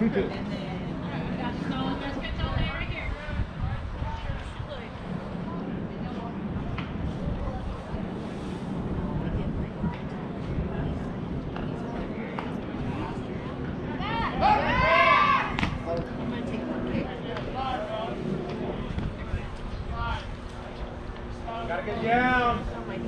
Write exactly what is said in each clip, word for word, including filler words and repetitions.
two two. Gotta get down.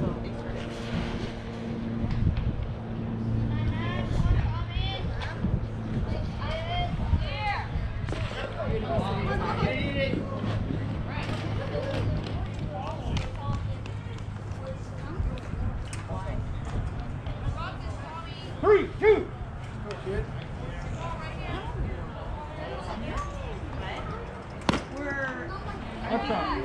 Three, two. We're Up top.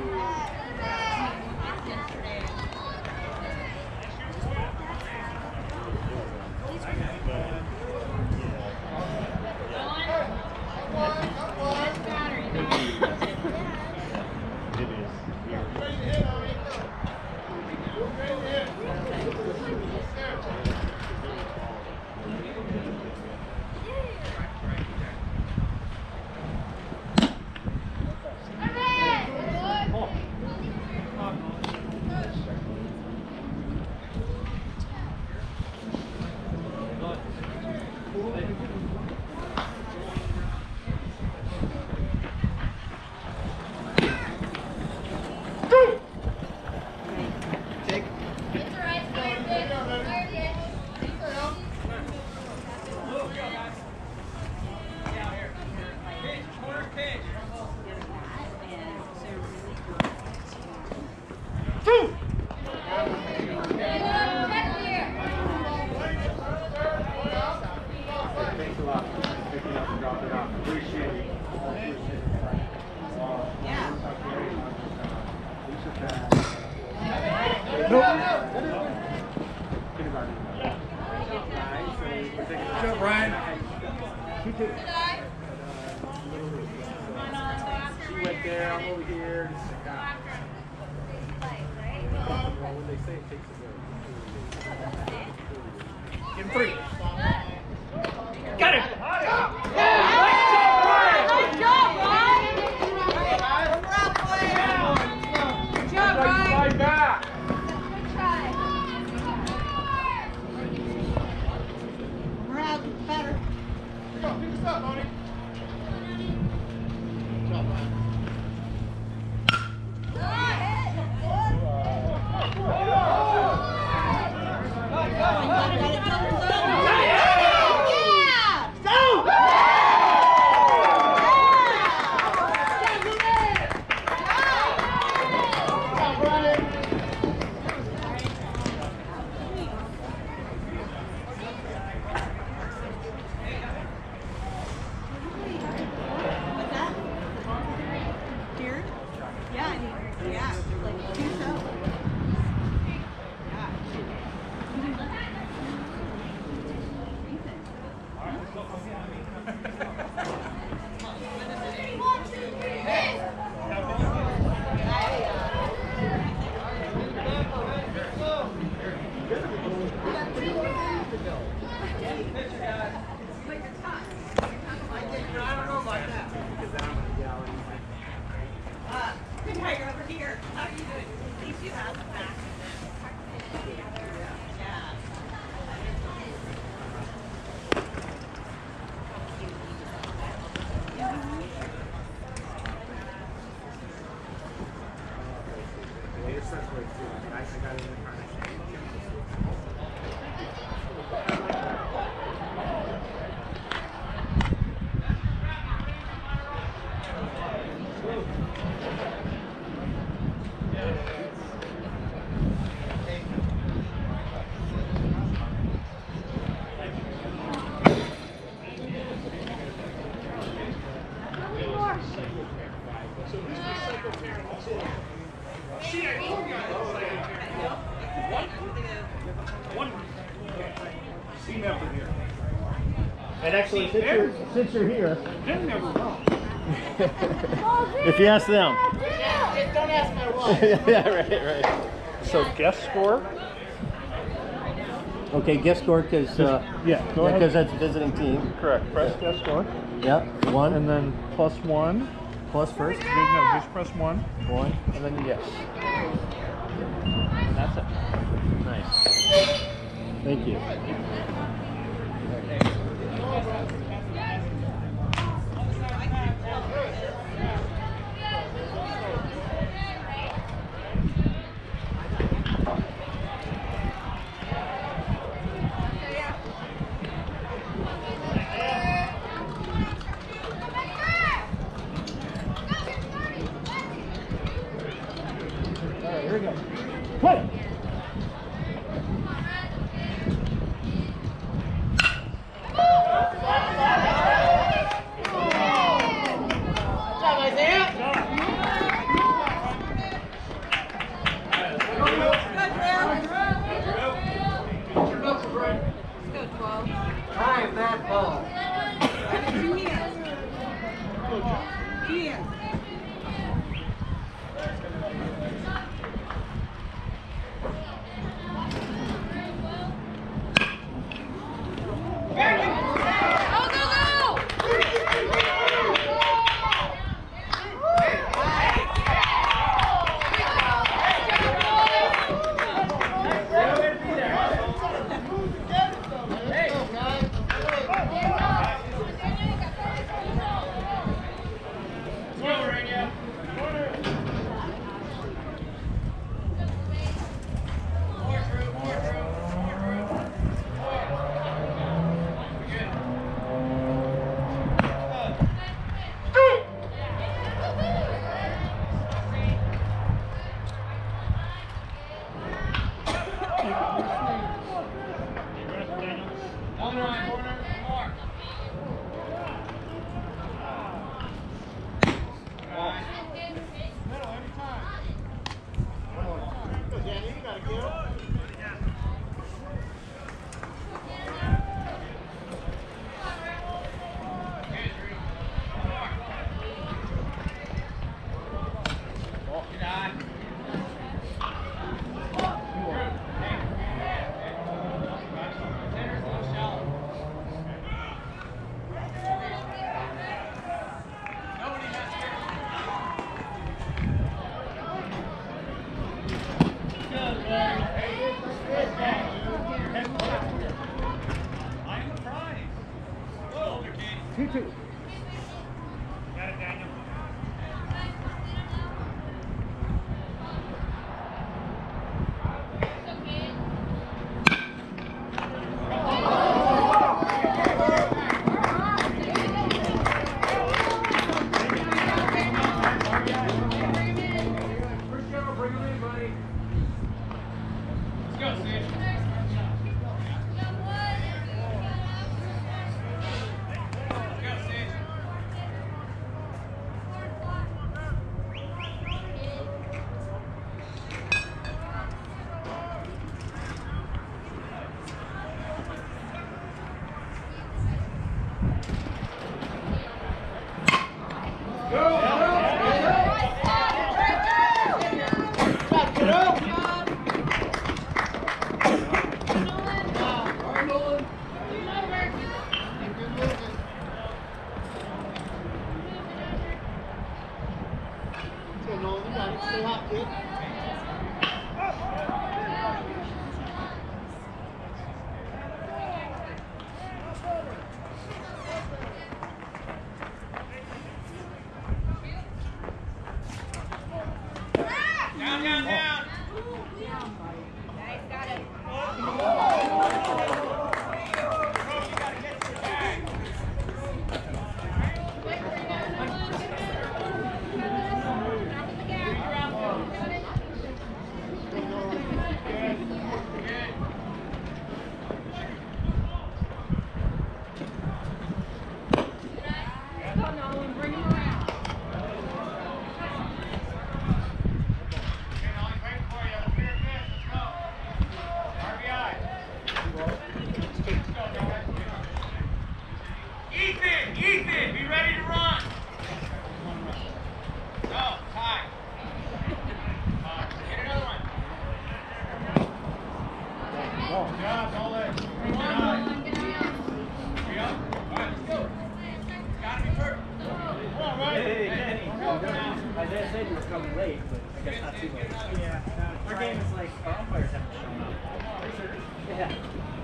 Good, Brian. Two two. She went there, I'm over here. When they say it takes a break. Give him three. Got it! Nice job, Ryan! Good job, Ryan! Slide back! Good try. Morale gets better. Pick this up, Bonnie. And actually, since you're, since you're here, if you ask them. Just don't ask my wife. Yeah, right, right. So guest score? Okay, guest score because uh, Yeah, go ahead. because that's visiting team. Correct. Press guest score. Yep. One. And then plus one. Plus first. Just, no, just press one. One. And then yes. And that's it. Nice. Thank you. Here we go. Play! Drive that ball. Two hands. Two hands. Two, two. Got it, Daniel. Down, down, down. Nice, got it. said you were coming late, but I guess not too late. Yeah. Uh, our game is like our umpires haven't shown up. Yeah.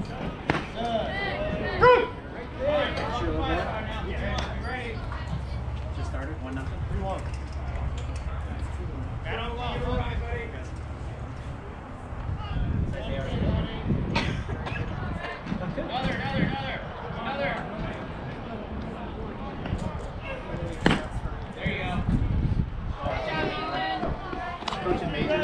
Good. Sure, we'll yeah. Just started one nothing. Three one. Another, another, another, another. There you go. Coaching majors.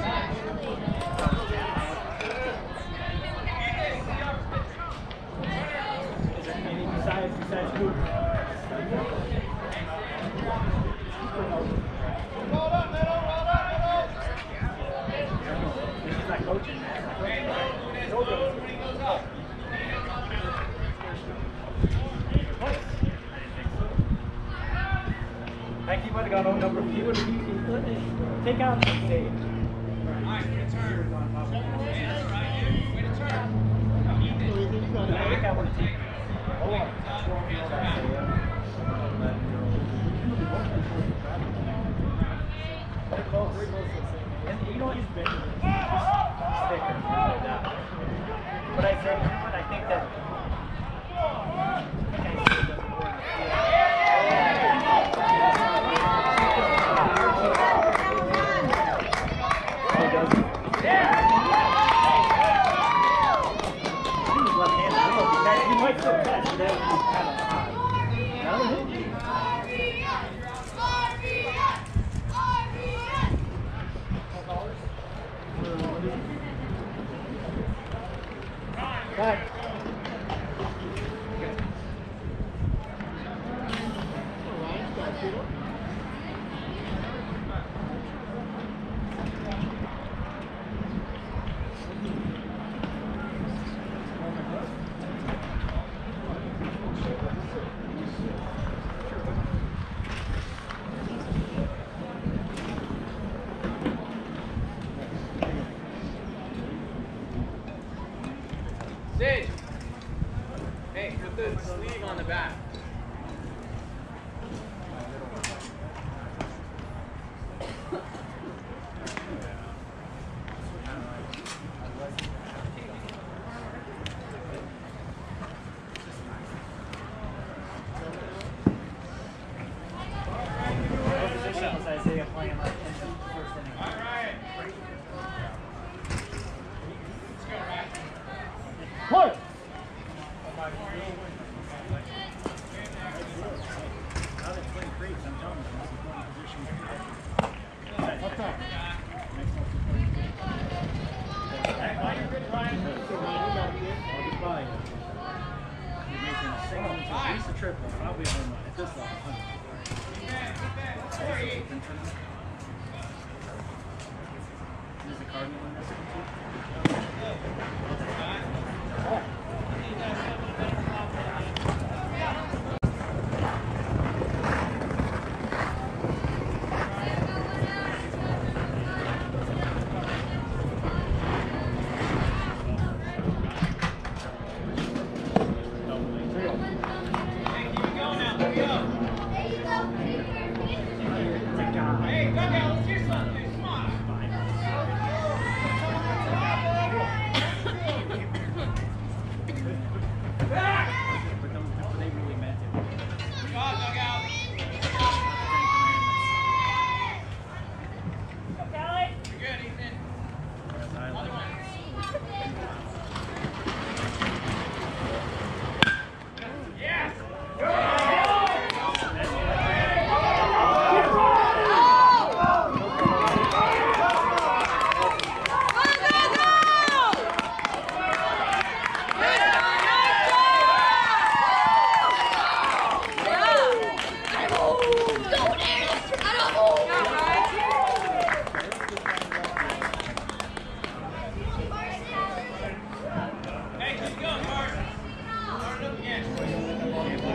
Is there any besides besides Coop? Roll up, middle, roll up, middle. She's not coaching. Hey, when it goes, when he goes up. I think he might have got own number. He would have he, take out the stage. Alright, way to turn. Hey, that's right, dude. Way to turn. I think I would have taken it. Hold on. Hands are out. And you know what, he's been sticker, no doubt. But I said, you know what, I think that I think I see the more he was left-handed. I don't know, he might still catch, but that would be kind of odd. No? Back. Sage. Hey, put the sleeve on the back. Isaiah playing like in the first inning. All right. Let's go, right. Play. Now that Twin Creeks, I'm telling you, this is one position. What's that? I'll be fine. You're making a single, at least a triple, probably a home run at this level. Is the Cardinal in this one too? Hey, go down. Let's hear something. Come on. But they really meant it. Good job, dugout. You're good, Ethan. Another one. Yes. Hey, keep going, Mark. Start it up again.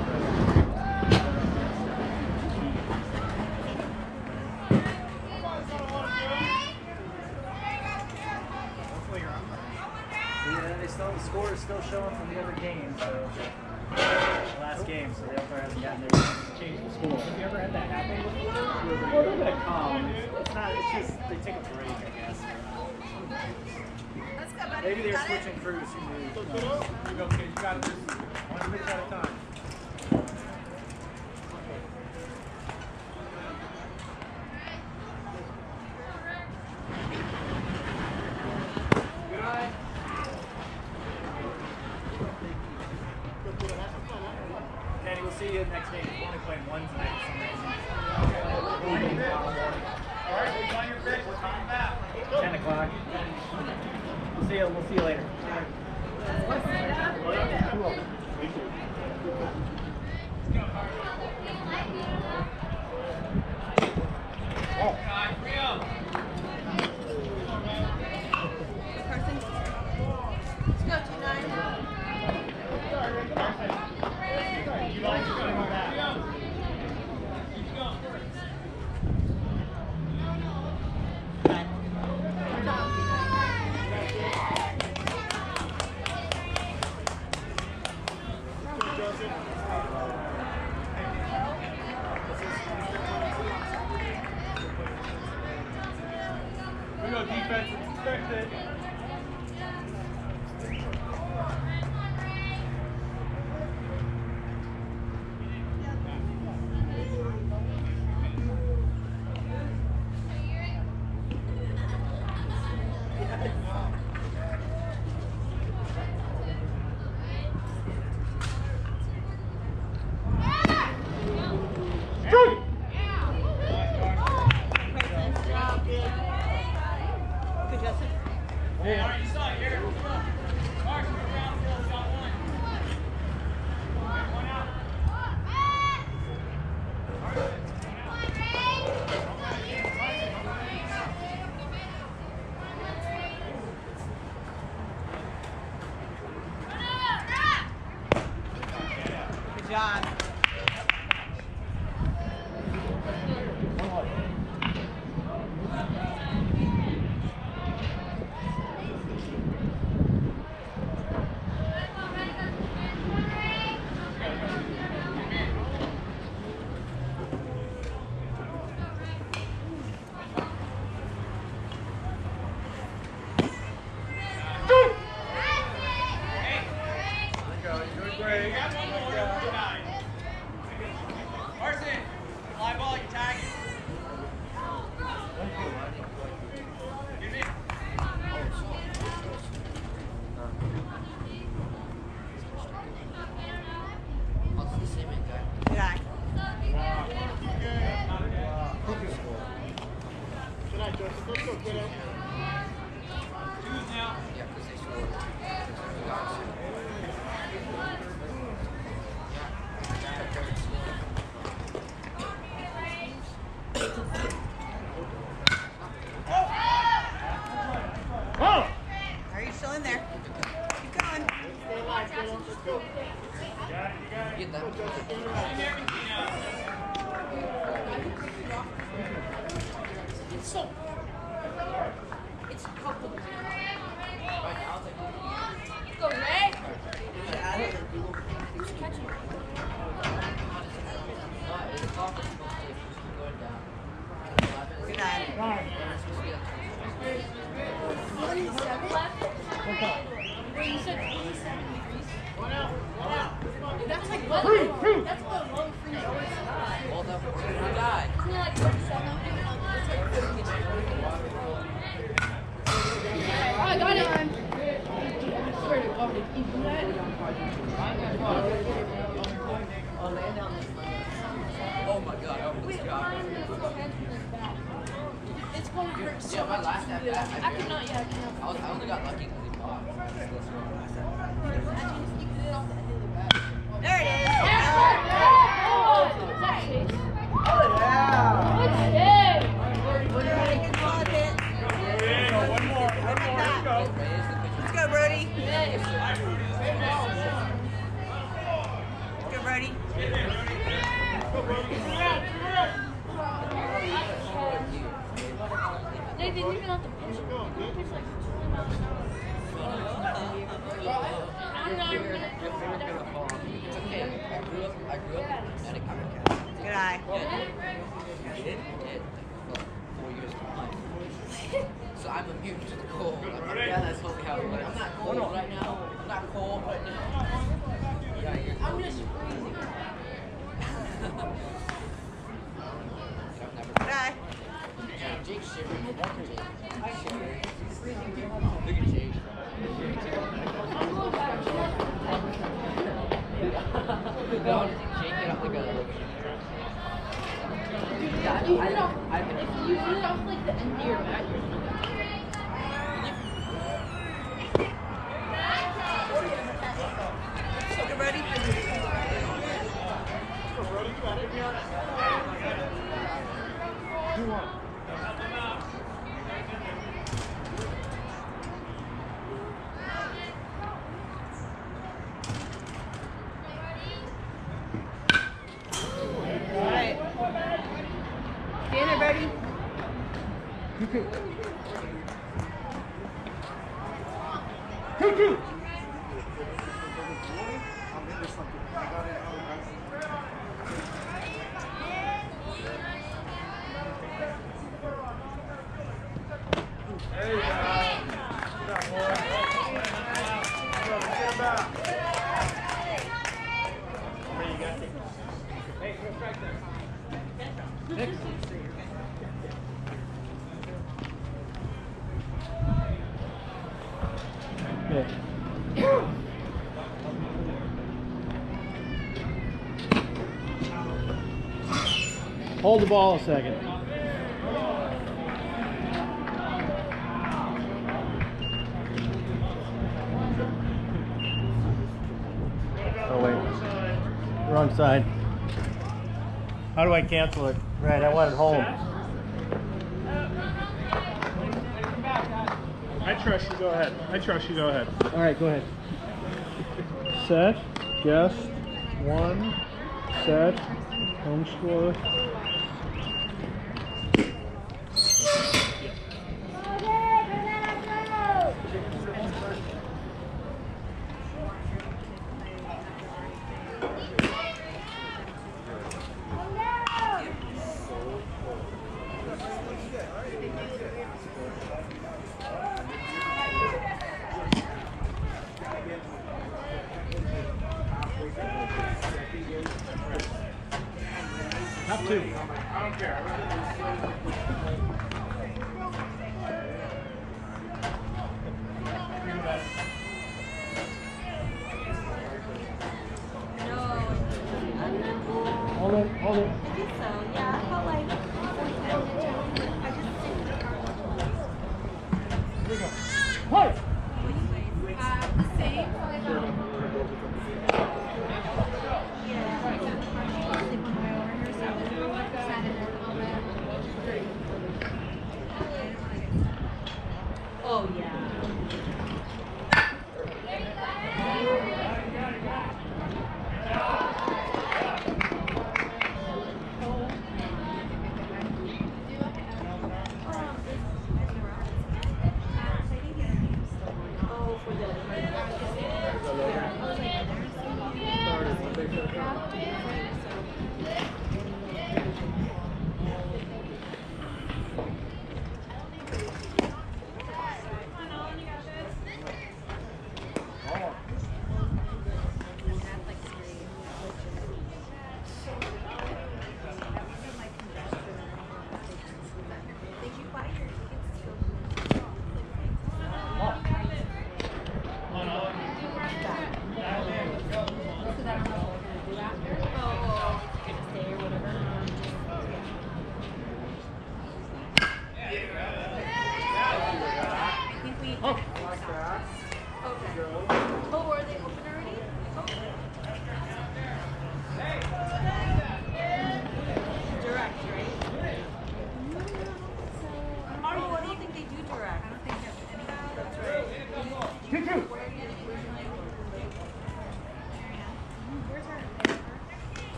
Yeah, they still, the score is still showing from the other game, so the last game, so the umpire hasn't gotten there. changed the school. Have you ever had that happen before? Well, they're gonna come. It's not. It's just they take a break, I guess. Let's go, buddy. Maybe they're Got it? switching crews. Who knows? Here you go, kid. You got this. One pitch at a time. Good eye. Kenny, we'll see you next game. We're only playing one tonight for some reason. All right, who's on your pitch? What time back? Ten o'clock. We'll see you. We'll see you later. Time, three up. Carson. Let's go, two nine. You like to go on that? We go defense. It's expected. Shoot! Good, Justin. Yeah. You saw it here. Mark, you're around. Got one. One out. Good job. Carson, fly ball, you tag. Give me. Good eye. Good night, Joseph. Let's go, kiddo. Choose now. Oh! Are you still in there? Keep going. Stay alive, kiddo. Let's go. Get that. It's so. It's comfortable. Right now, it's like, Go, Ray. uh, it's off, it's supposed to keep going down. eleven. Good eye. Nine. It's supposed to be like Wait, you said twenty-seven degrees? One out. One out. That's like what? Three, two. That's what low freeze always is. well, that was a guy. Isn't it like twenty-seven? It's like thirty. Oh, I got it. I swear to God, if you do that. Oh my god, I almost Wait, got mine it. is back. It's going to hurt so Yeah, my much. last to at do bat, that. I I could not, yeah, I could I, not. was, I only got lucky because he blocked. There it is. Oh, is that Chase? What's this? Good solid hit. One more. One more. Let's go. Let's go, Brody. Yes. Let's go, Brody. They didn't even have to pitch. They pitched like twenty miles an hour. I'm not even gonna Your favorite's gonna fall. It's okay. I grew up, I grew up in Connecticut. Bye. You did? Did? Well, four years behind. So I'm immune to the cold. Yeah, that's totally how it works. I'm not cold right now. I'm not cold right now. Yeah, you're I'm just freezing. I've never Bye. Yeah, Jake's shivering. Look at Jake. He's shivering. Look at Jake. No, Jake get up like a... Yeah, You I, hit it off, I, I, if you hit it off like the end of your back, you're Okay, ready? Two one. All right. Stand there, ready? Two two. There you go. Good job, boy. Get back. There you go. Hey, go strike there. Hold the ball a second. Oh wait, wrong side. How do I cancel it? Right, I want it home. I trust you. Go ahead. I trust you. Go ahead. All right, go ahead. Set, guess, one, set, home score. Top two. I don't care. Hold it, hold it. I think so, yeah. I felt like I just Here we go. Hi. uh, the same. Oh, yeah.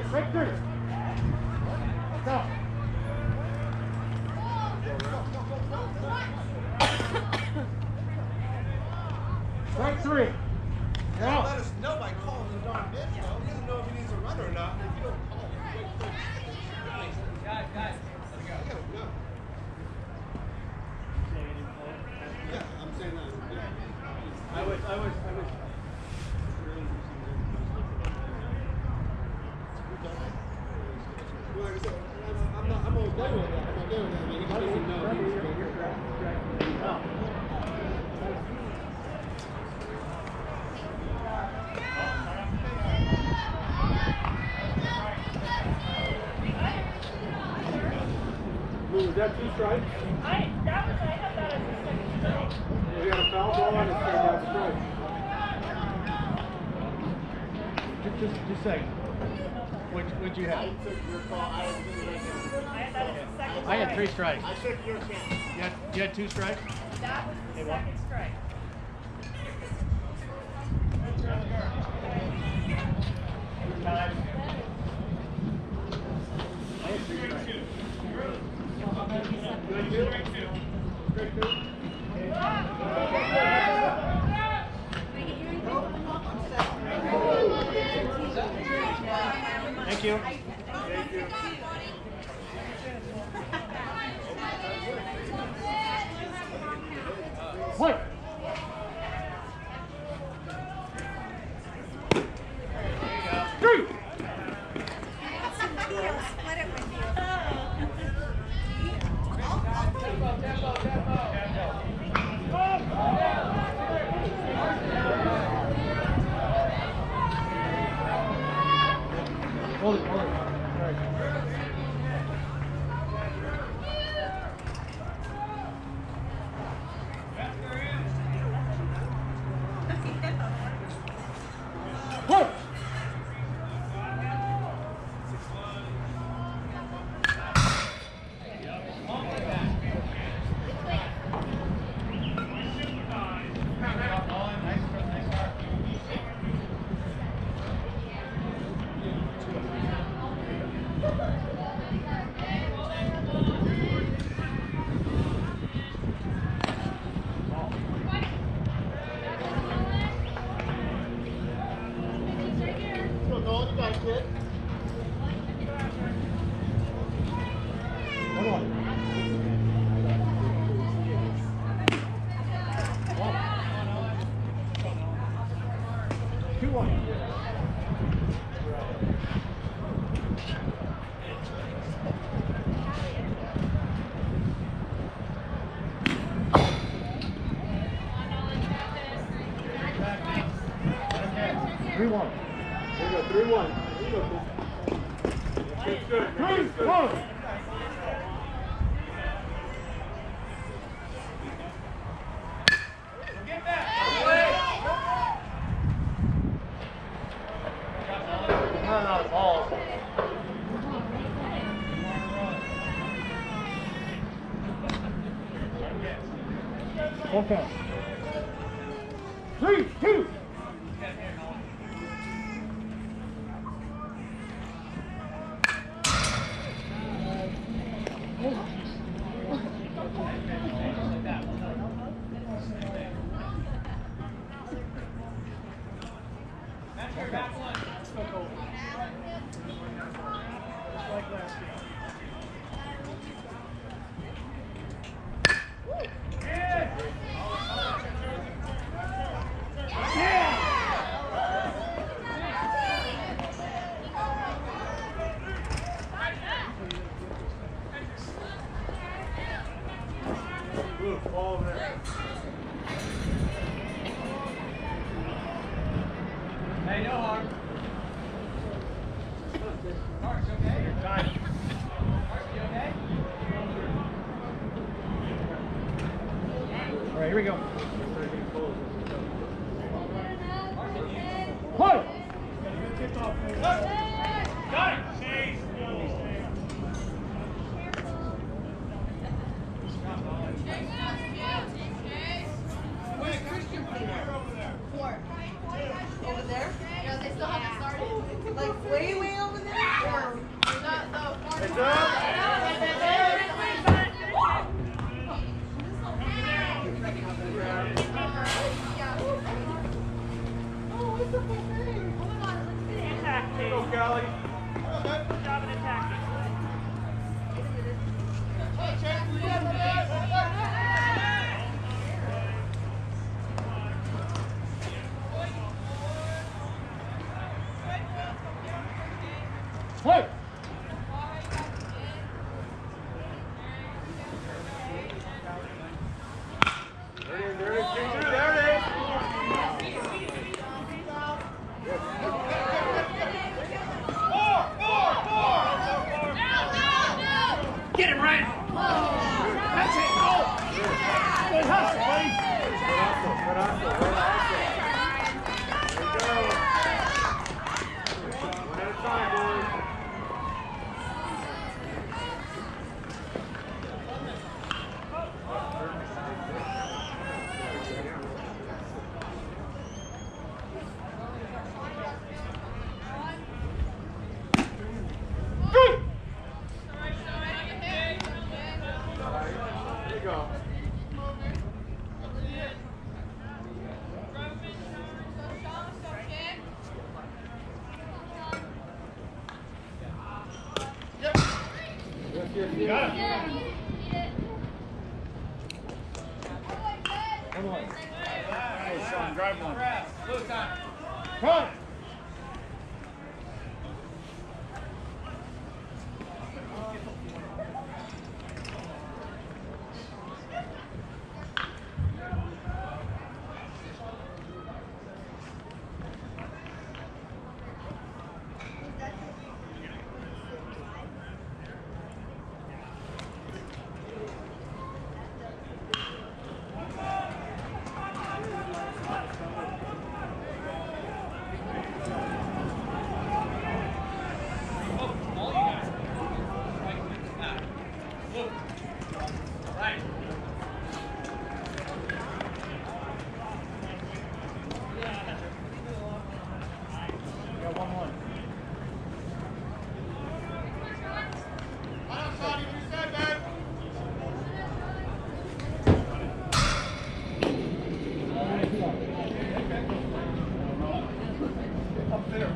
Strike three. Go. Strike three. You're out. Let us know by calling the darn bitch, though. He doesn't know if he needs a run or not. If you don't call him. Guys, guys, let's go. Yeah, no. Yeah, I'm saying that. Yeah. I was, I was, I was. Well, like I said, I'm, I'm not. I'm okay with that. I'm okay with that. I mean, he doesn't know. He was going to Oh. Was that two strikes? I, that was, I have that as a second strike. We got a foul ball and it's turned out strike. Just, just, just a second. Which, what'd you have? I had that as a second strike. I had three strikes. I took your chance. You had, you had two strikes? That was the Hey, what? second strike. Time. I had three strikes. Thank you. What? Three. Split it with you. Tempo, tempo, tempo. Hold it, hold it. All right. What? Hold on. Two one. Three one. There you go, three one. There you go. It's good. Three one. Get back. Not out of balls. Okay. Three, two. That's your back one. Just like last game. Ooh, ball over there. Hey, no harm. Mark's okay? Time. Mark, you okay? All right, here we go. One. Got it! Chase! Four. Over there? Yeah, they still haven't started. Like way, way over there? Yeah. It's up. Go, Kelly. Job in attack. Hey! There it is, there it is, Ginger, there it is! Four, four, four! Get him, Ryan. That's it. Go. Good hustle, buddy. Good hustle, good hustle, good hustle. There you go. One at a time, boys. There you go. Yes, yes, yes. Got him. One more. Hey, Sean, drive one. Run! Got one one. Up there.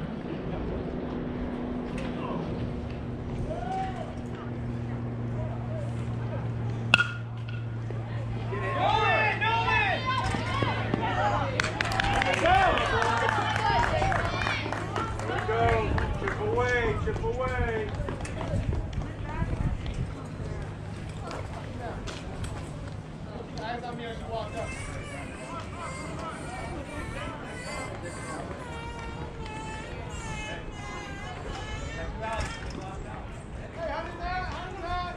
Go! Chip away, chip away. Eyes on me as you walk up. Hey, how did that? How did that?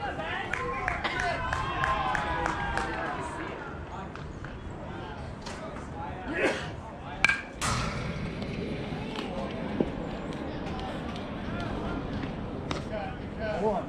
One.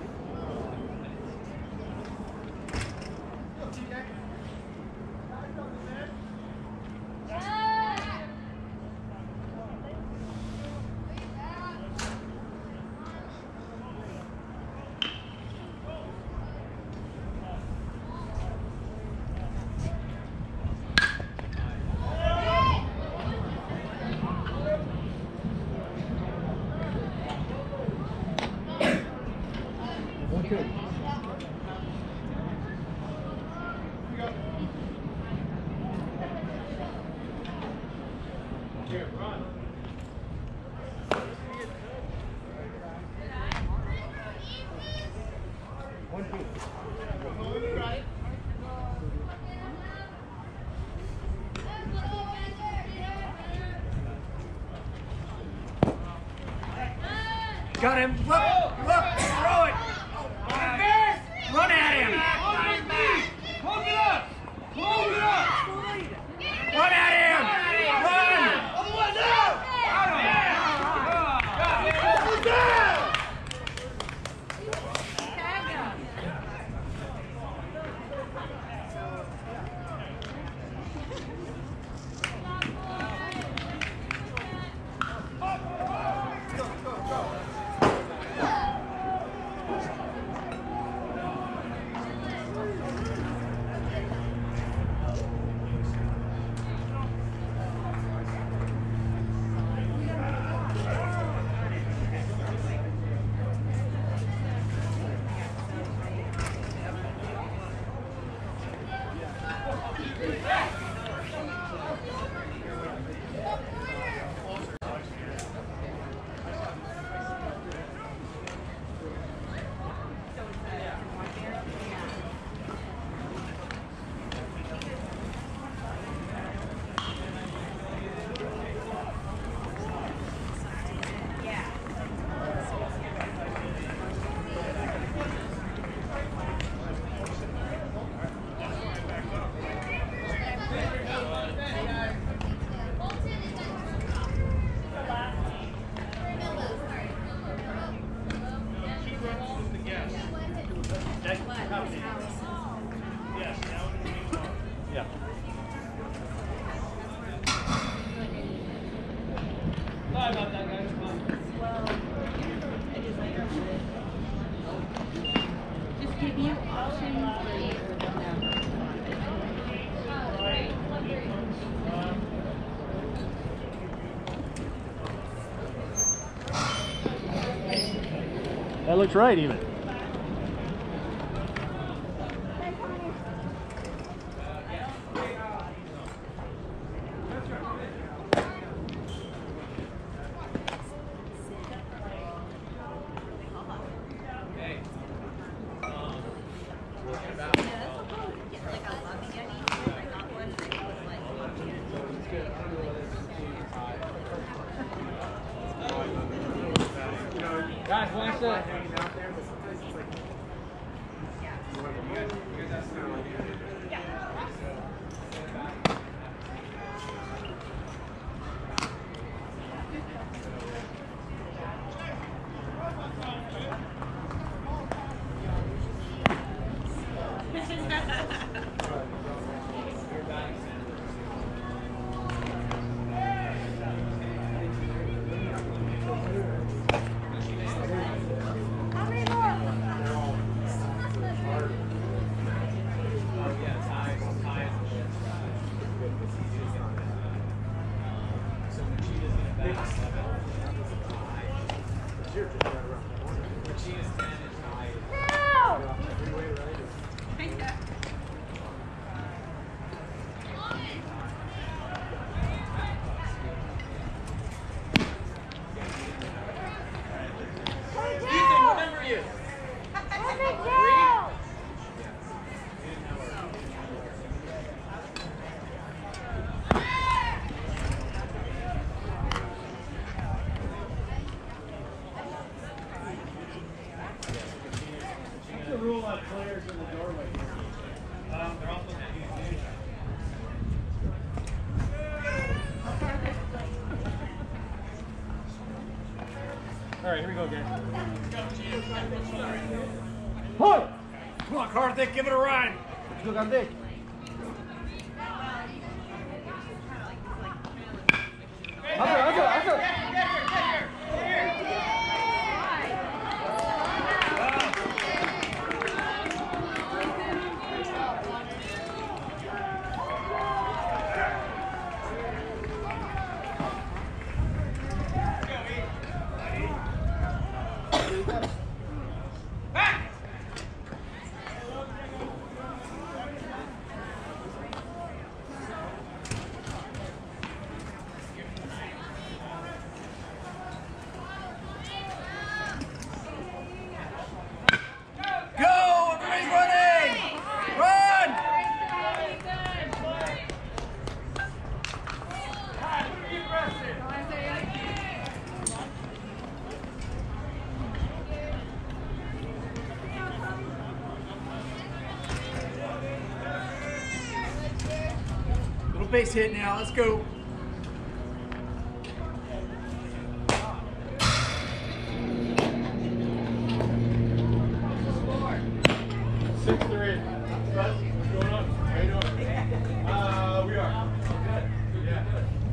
One, two. Here, run. One, two. Got him. Look, look, throw it. Run at him. Hold it up! Hold it up! Run at him. Run. Other one down! Hold it down! Sorry about that, guys. Just give you options for you. That looks right even. Guys, watch that. All right, here we go, guys. Hi! Come on, Karthik, give it a ride. Let's go, Karthik. I'll go, I'll go, I'll go. Base hit now, let's go. Six three. What's going on? How you doing? Uh, we are. Good. Yeah.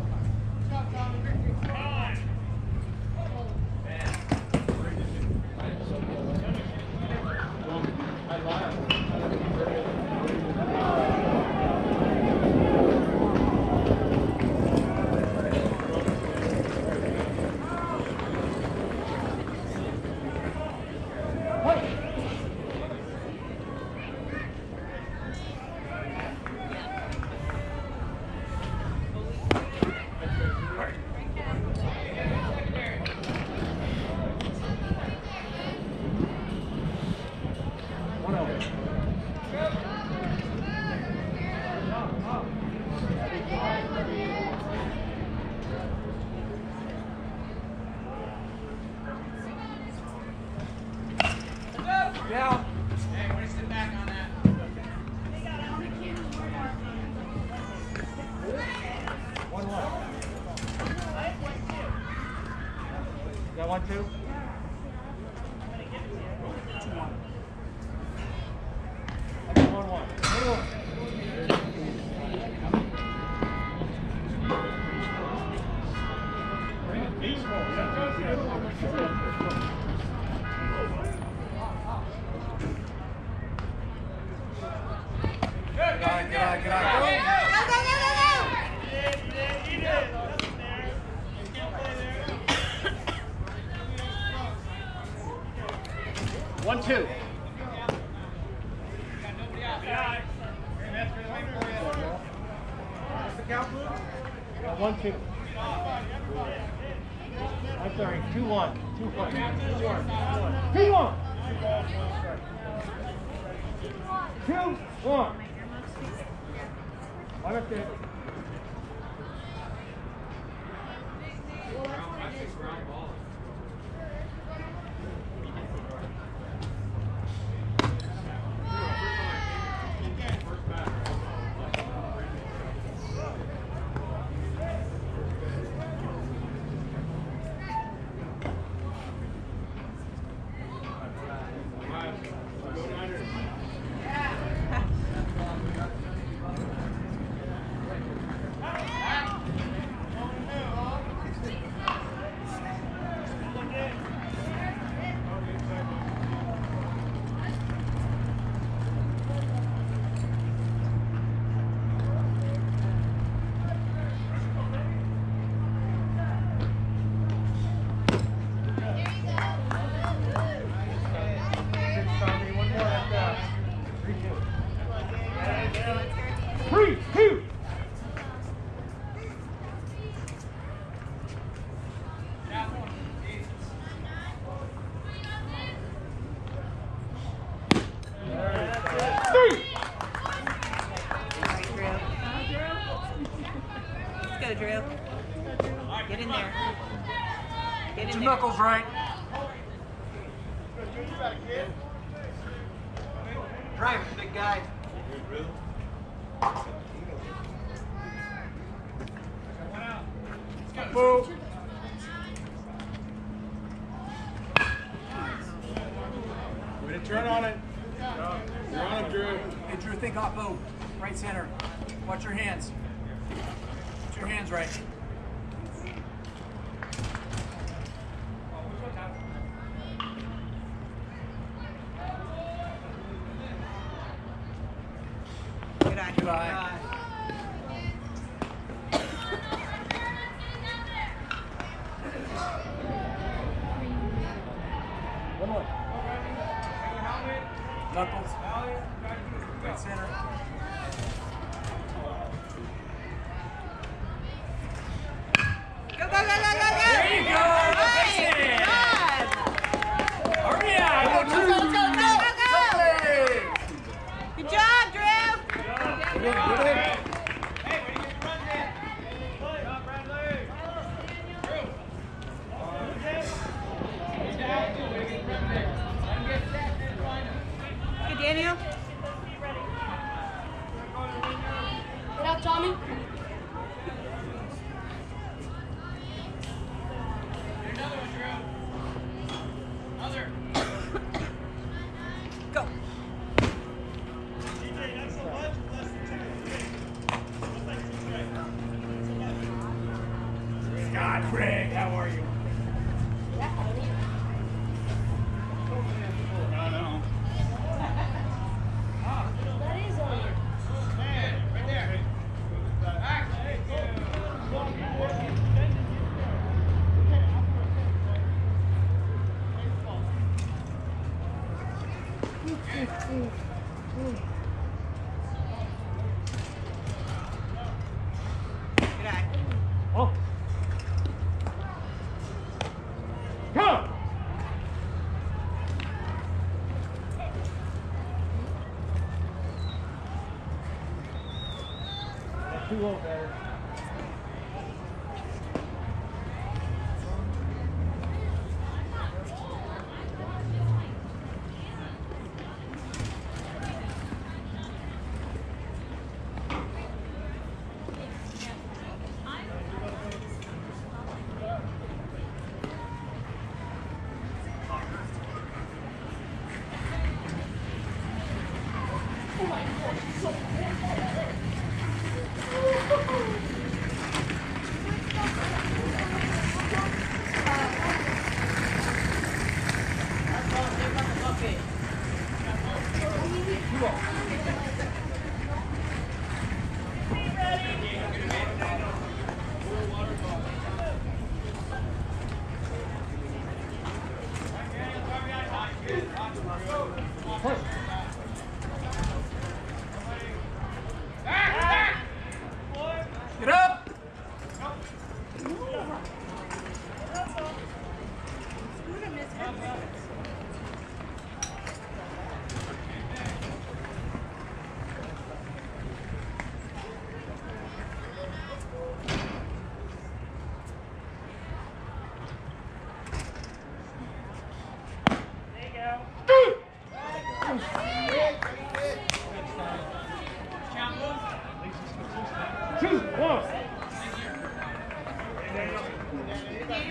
Down. Hey, we're gonna sit back on that. One one. You got one two? I got one one. One one. Bring it, peace. One, two. One, two. I'm sorry, two, one. Two, one. Two, one. Two, one. One up there. Three, two. Three. Let's go, Drew. Get in there. Get in Your there. knuckles right. Drive it, big guy. Boo. Way to turn on it. You're on it, Drew. Hey, Drew, think off bow. Right center. Watch your hands. Watch your hands right. Good eye. Good eye. One more. Knuckles. Right center. Go, go, go, go, go, go. There you go. Nice. Fix it. Good. Hurry up. Go, go, go, go, go, go. Good job, Drew. Good in, good in. Good, Daniel. Get out, Tommy. Go. Scott, Craig, how are you? I know. That is on you. Right there. Back. Good eye. Oh. Go. Two low better. Oh my God, so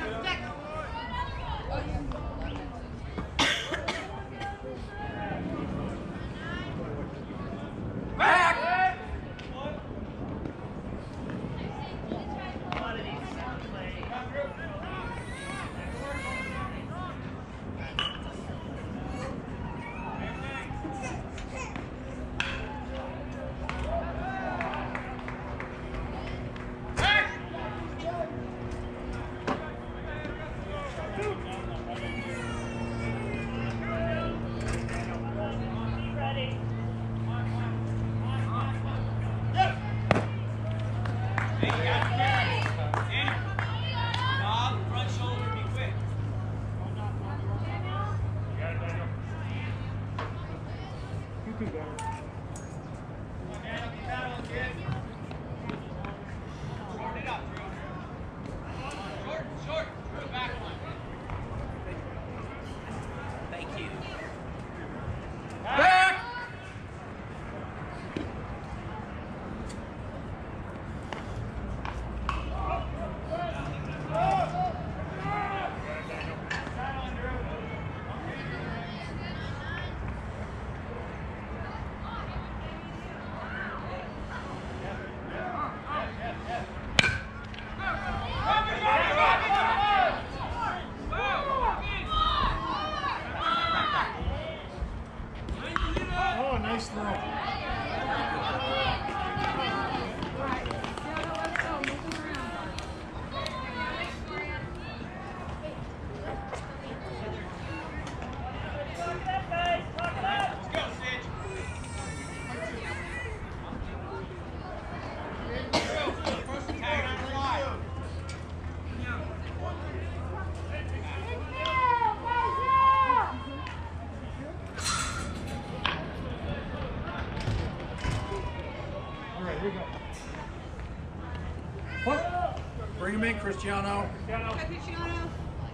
Bring him in, Cristiano. Cristiano.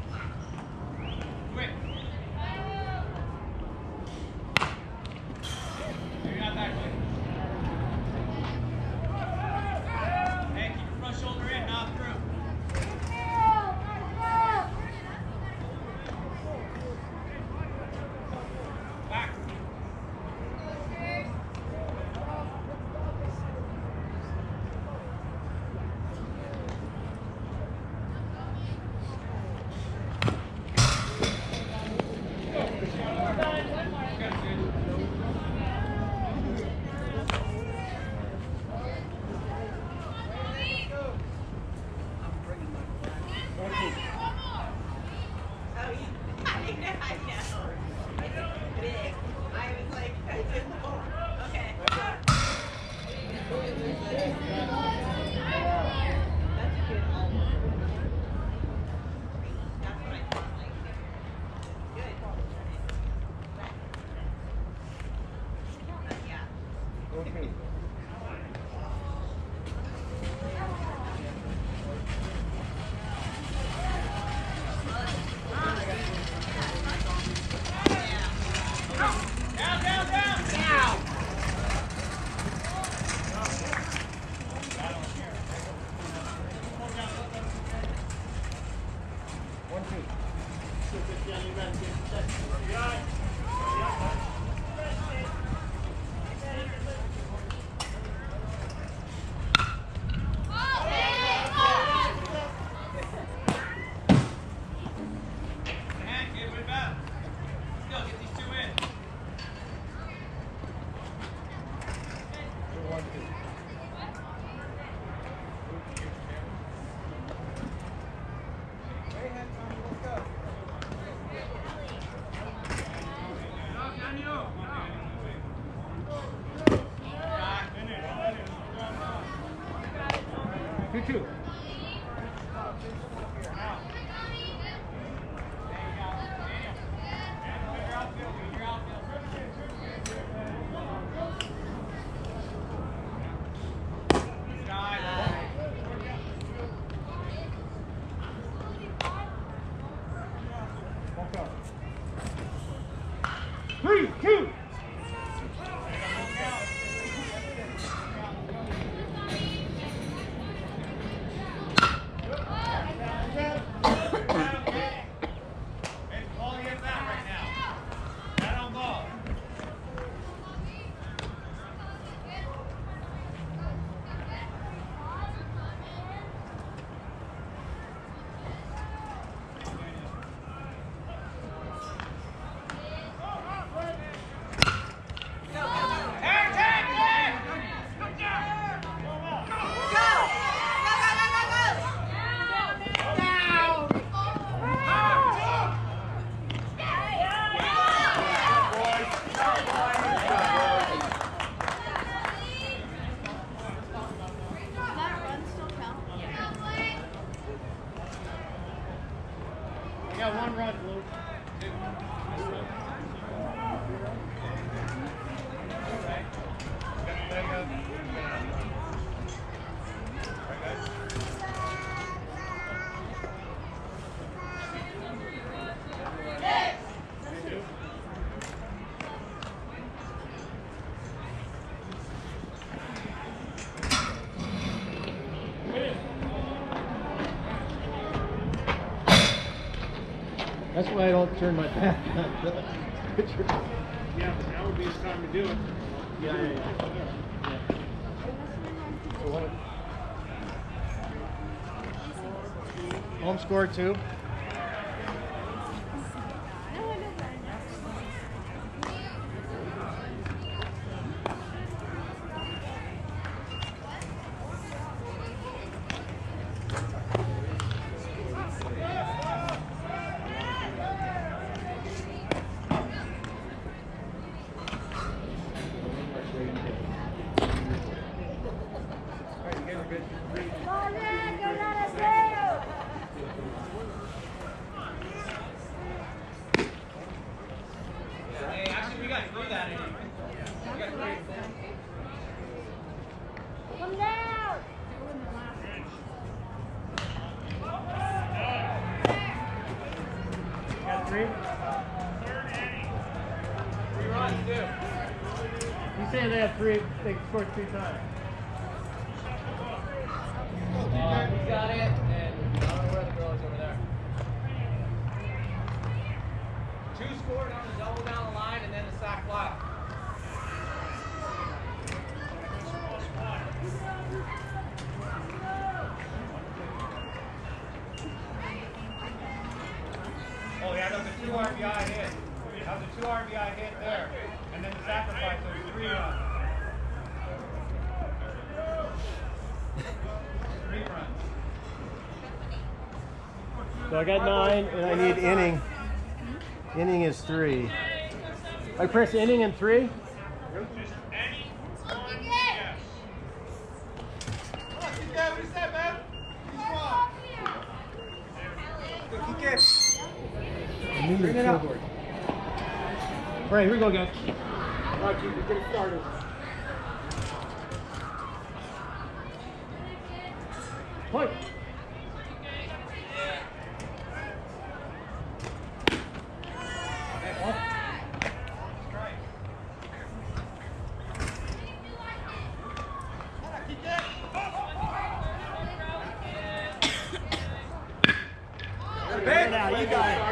Quick. Maybe not that quick. Hey, keep your front shoulder in, not through. Back. got one run, Luke. That's why I don't turn my back on the pitcher. Yeah, now would be the time to do it. Yeah, yeah, yeah. yeah. So what? Home score two. Hey, actually, we got through that inning. We got three. Come down. Got three? Three runs, too. You say they have three, they scored three times. Uh, he's got it, and I don't know where the girl is over there. Two scored on the double down the line, and then the sack fly. Oh yeah, that was a two R B I hit. That was a two R B I hit there. And then the sacrifice, so it was three runs. Three runs. So I got nine, and I need inning. Inning is three. I press inning and three? Just any one yes. Come on, keep that. What is that, man? Keep one. Go, kick it. Bring it up. Right, here we go, guys. All right, keep it. Get it started. Point. Now you got it.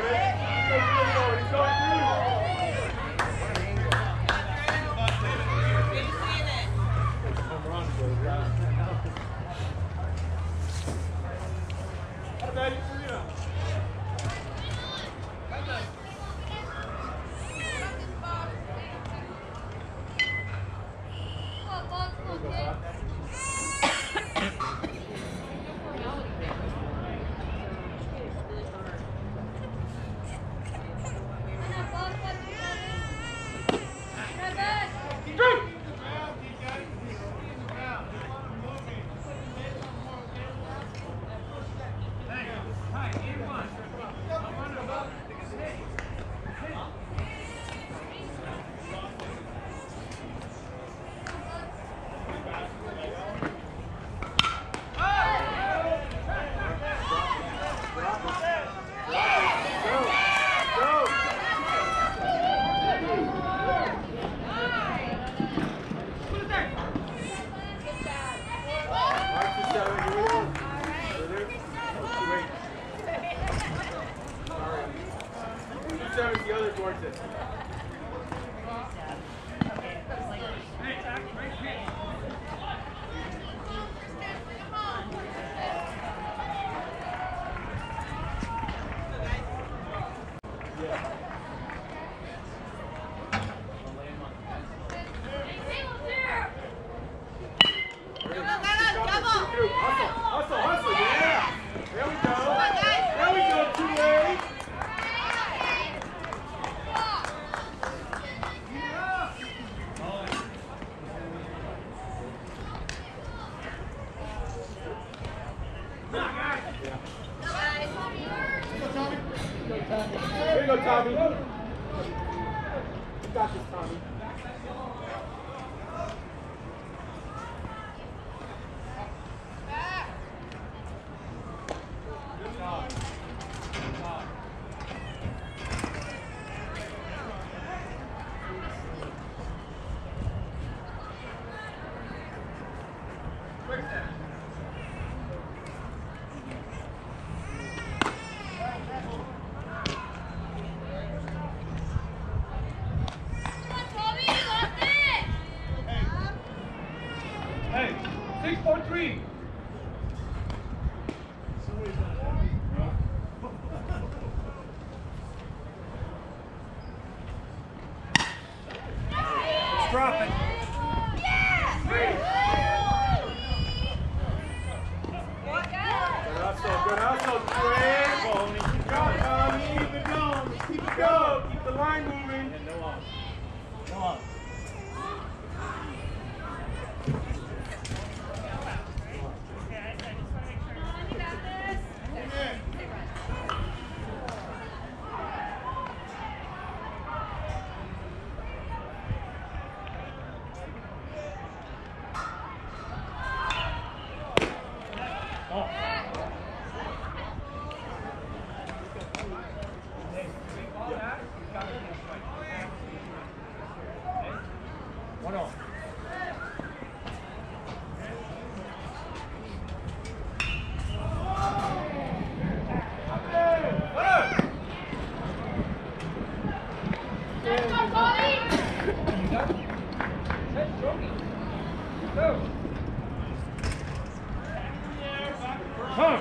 The other towards it. Hustle, hustle, yeah! There we go! There we go, two ways! Tommy. Here you go, Tommy. You got this, Tommy. Hey, six, four, three. Let's drop it. Good hustle, good hustle, Trey. Keep going, Tommy. Keep it going. Keep it going. Keep the line moving. And no on. No on. One on. Huh.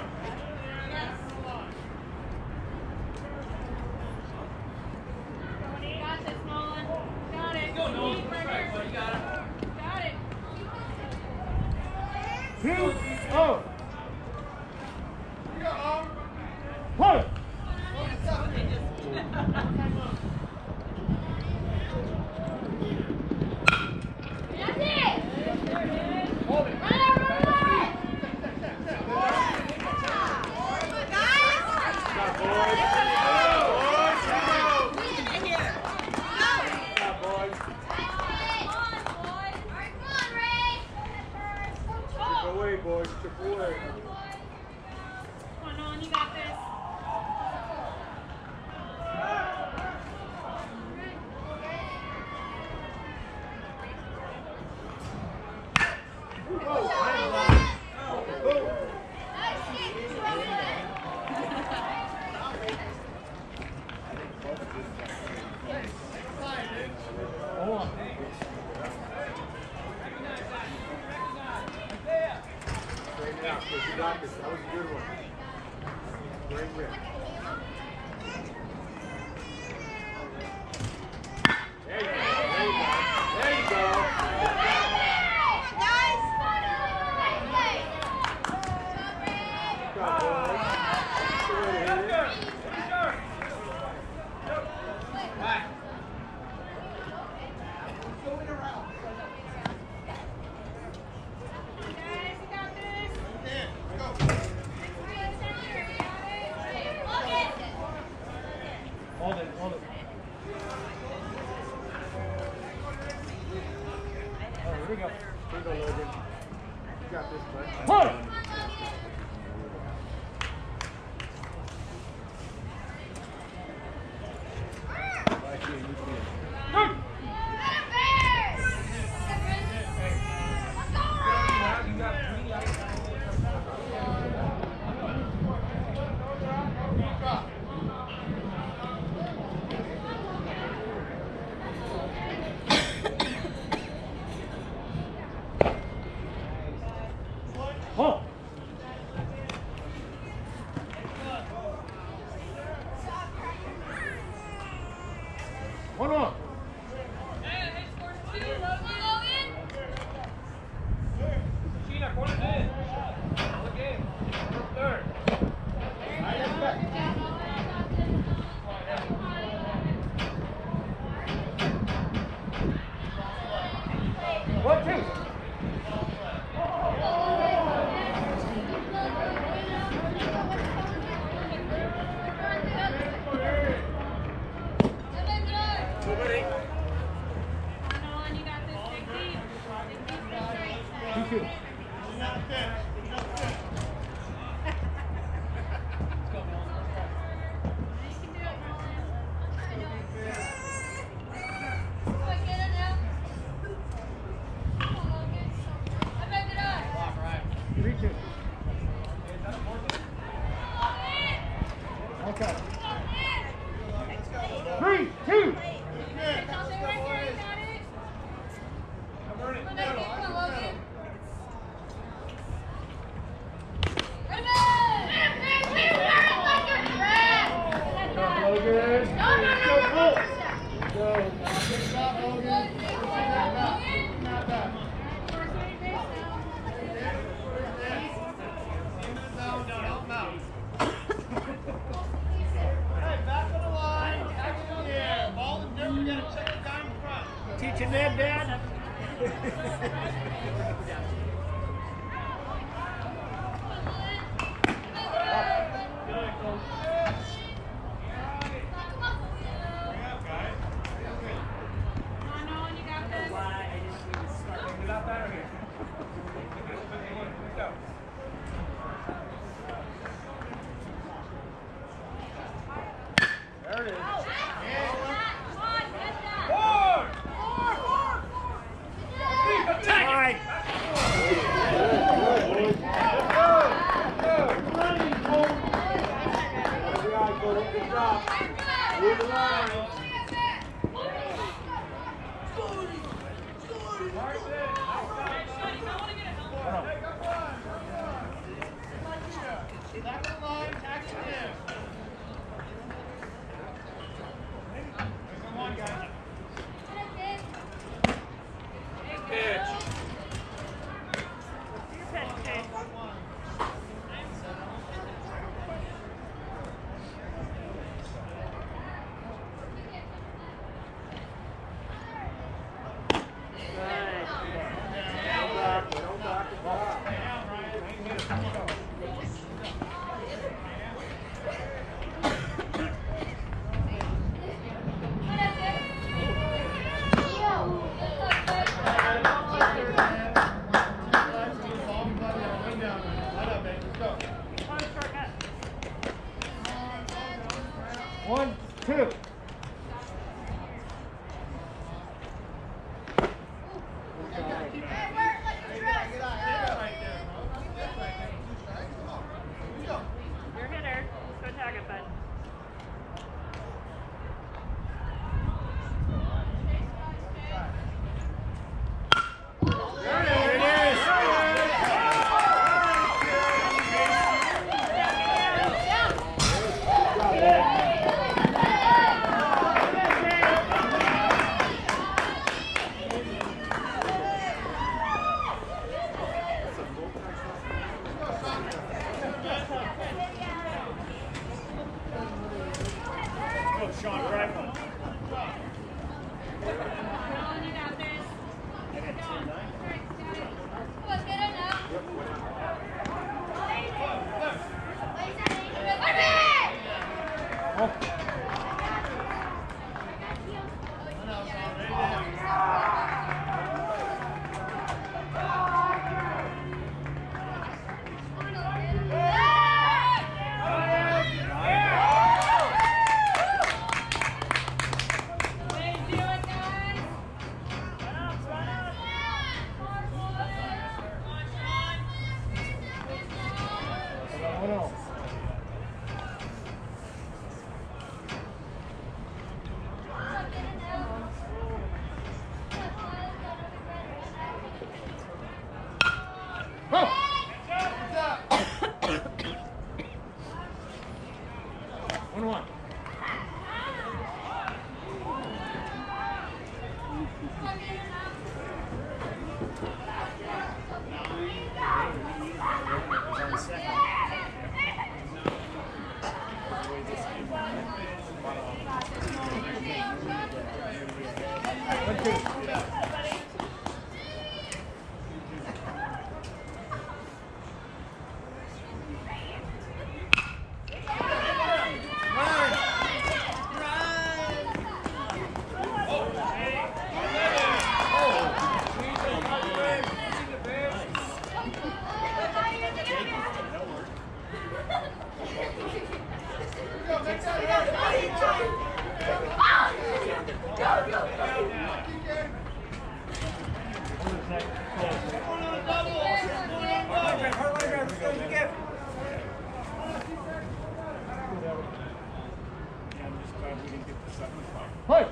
Two, oh. One. Away, boys. Chip away. Come on, you got this. You got this. That was a good one. Great rip. There you go. There you go. There you go. Good job, boys. Back. Going around. Hold it, hold it. Oh, here we go. Here we go, Logan. You got this, bud. Hold it! Good! Oh! One on. Sheena, corner in. Look in. Third. One, two. Three, two. Logan. Go, go. Go. Good job, Logan. Not bad. Teaching that, Dad? There it is. Right. Good job. Move the line. Back of the line, tax it in. Come on, guys. Pitch. One, two. Your hitter. Let's go tag it, bud. Sean, drive one. One one. One two. Yeah, I'm just glad we didn't get this. Hey!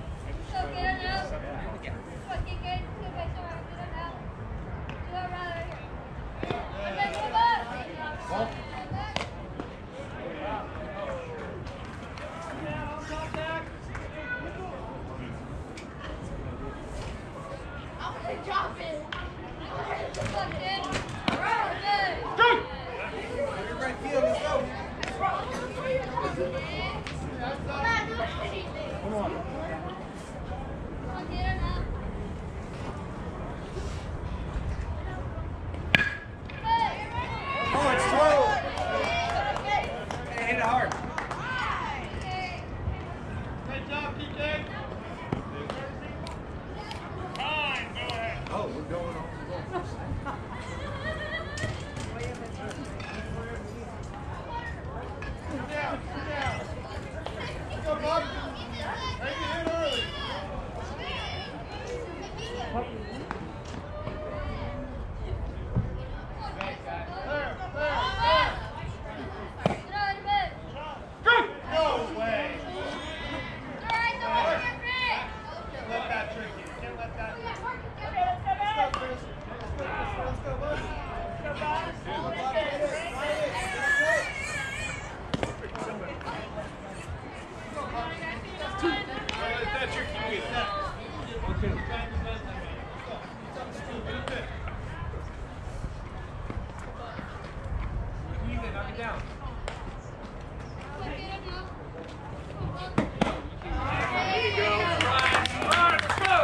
Come on. Oh, it's slow. Hit it hard. Good job, P J. Time, go ahead. Oh, we're going on. Sit down, sit down. Let's go, Bob. Make it hit early. No way. Can't let that trick you. Can't let that. Let's go, Chris. Let's go, let's go, bud. That's your key. Easy, knock it down. There you go. Right. All right, let's go.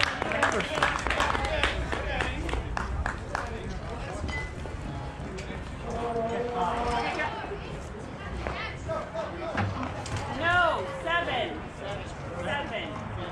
No, seven. Seven.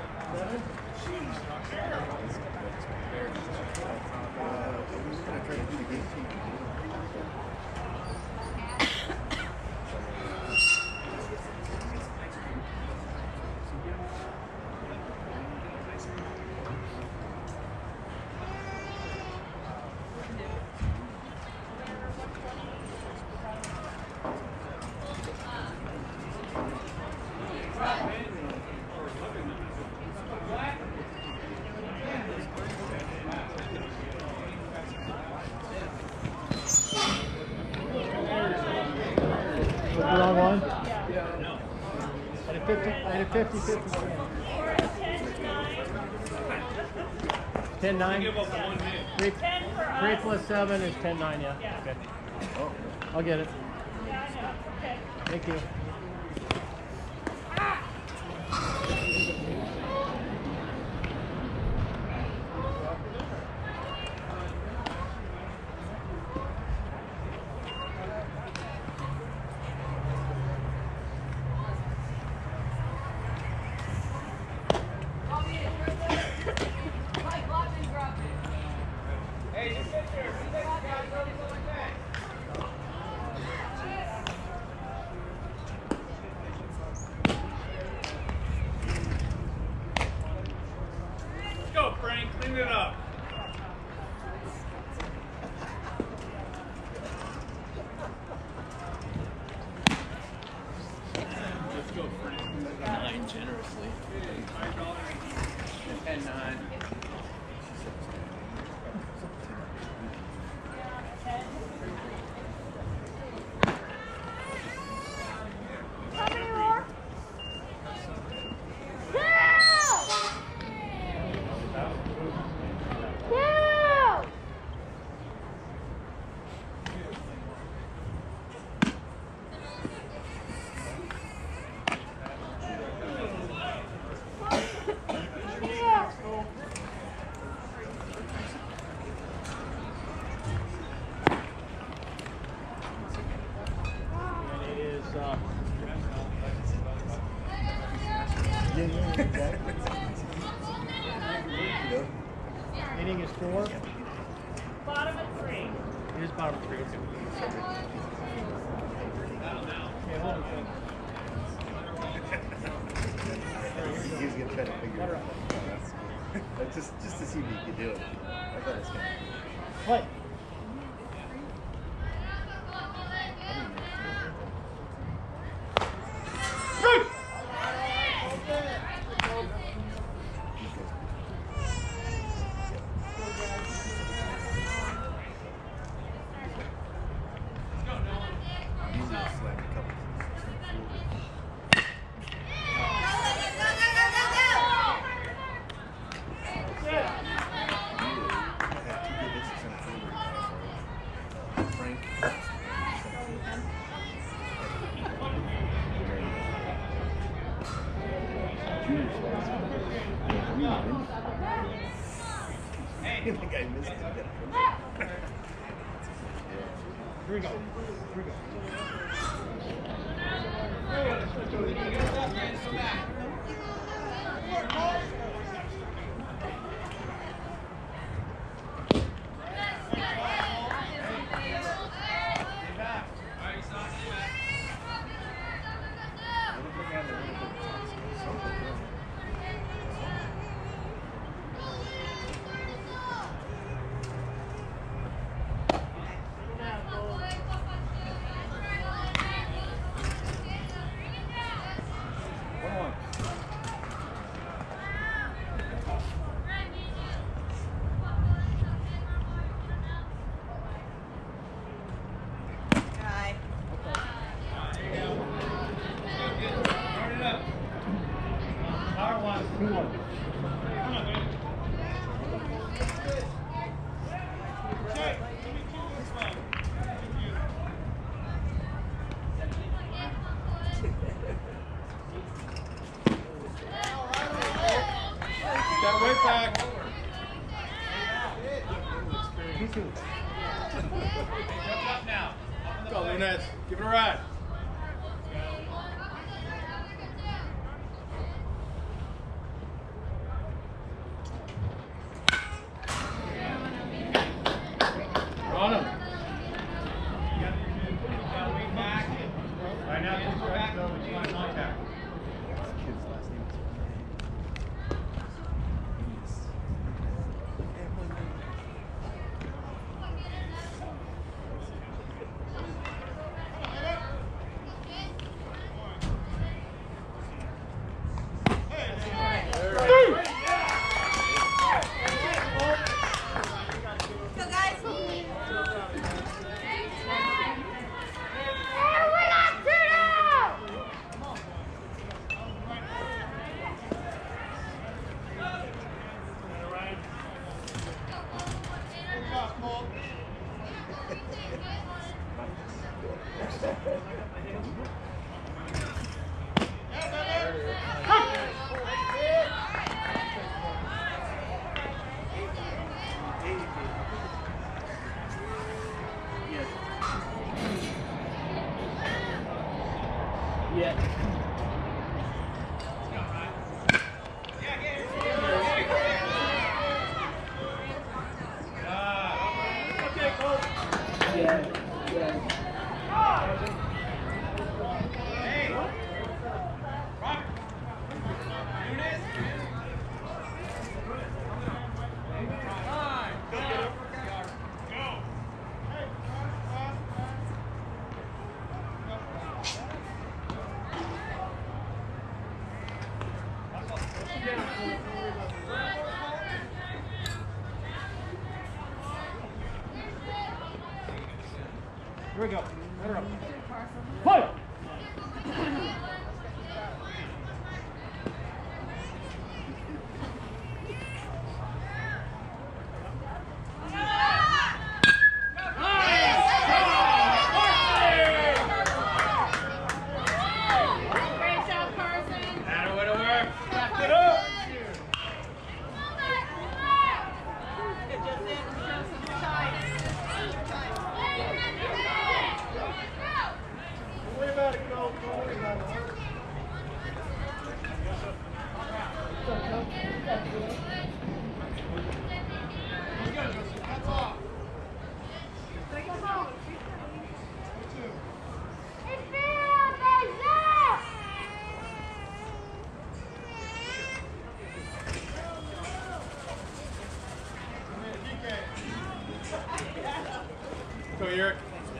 The wrong one? I had a fifty, I had a fifty, fifty. ten nine? Three, three plus seven is ten nine, yeah. Okay. I'll get it. Thank you. Hey, just sit there. Sit there, guys. Don't do like that. Let's go, Frank. Clean it up. Let's go, Frank. Nine generously. Ten nine. Inning is four. Bottom of three. It is bottom three. Okay, hold on. He was gonna try to figure it out. That's just just to see if he could do it. I thought it was gonna. Play. junior spots. I think I missed it. Here we go. Here we go. Step right back. Jump up now. Go, Lunez. Give it a ride. On him. Right now, just back though, but you want contact. Kid's last name is Yeah. Yeah. Yeah. Here we go. Let her up. Fight! Go, Eric.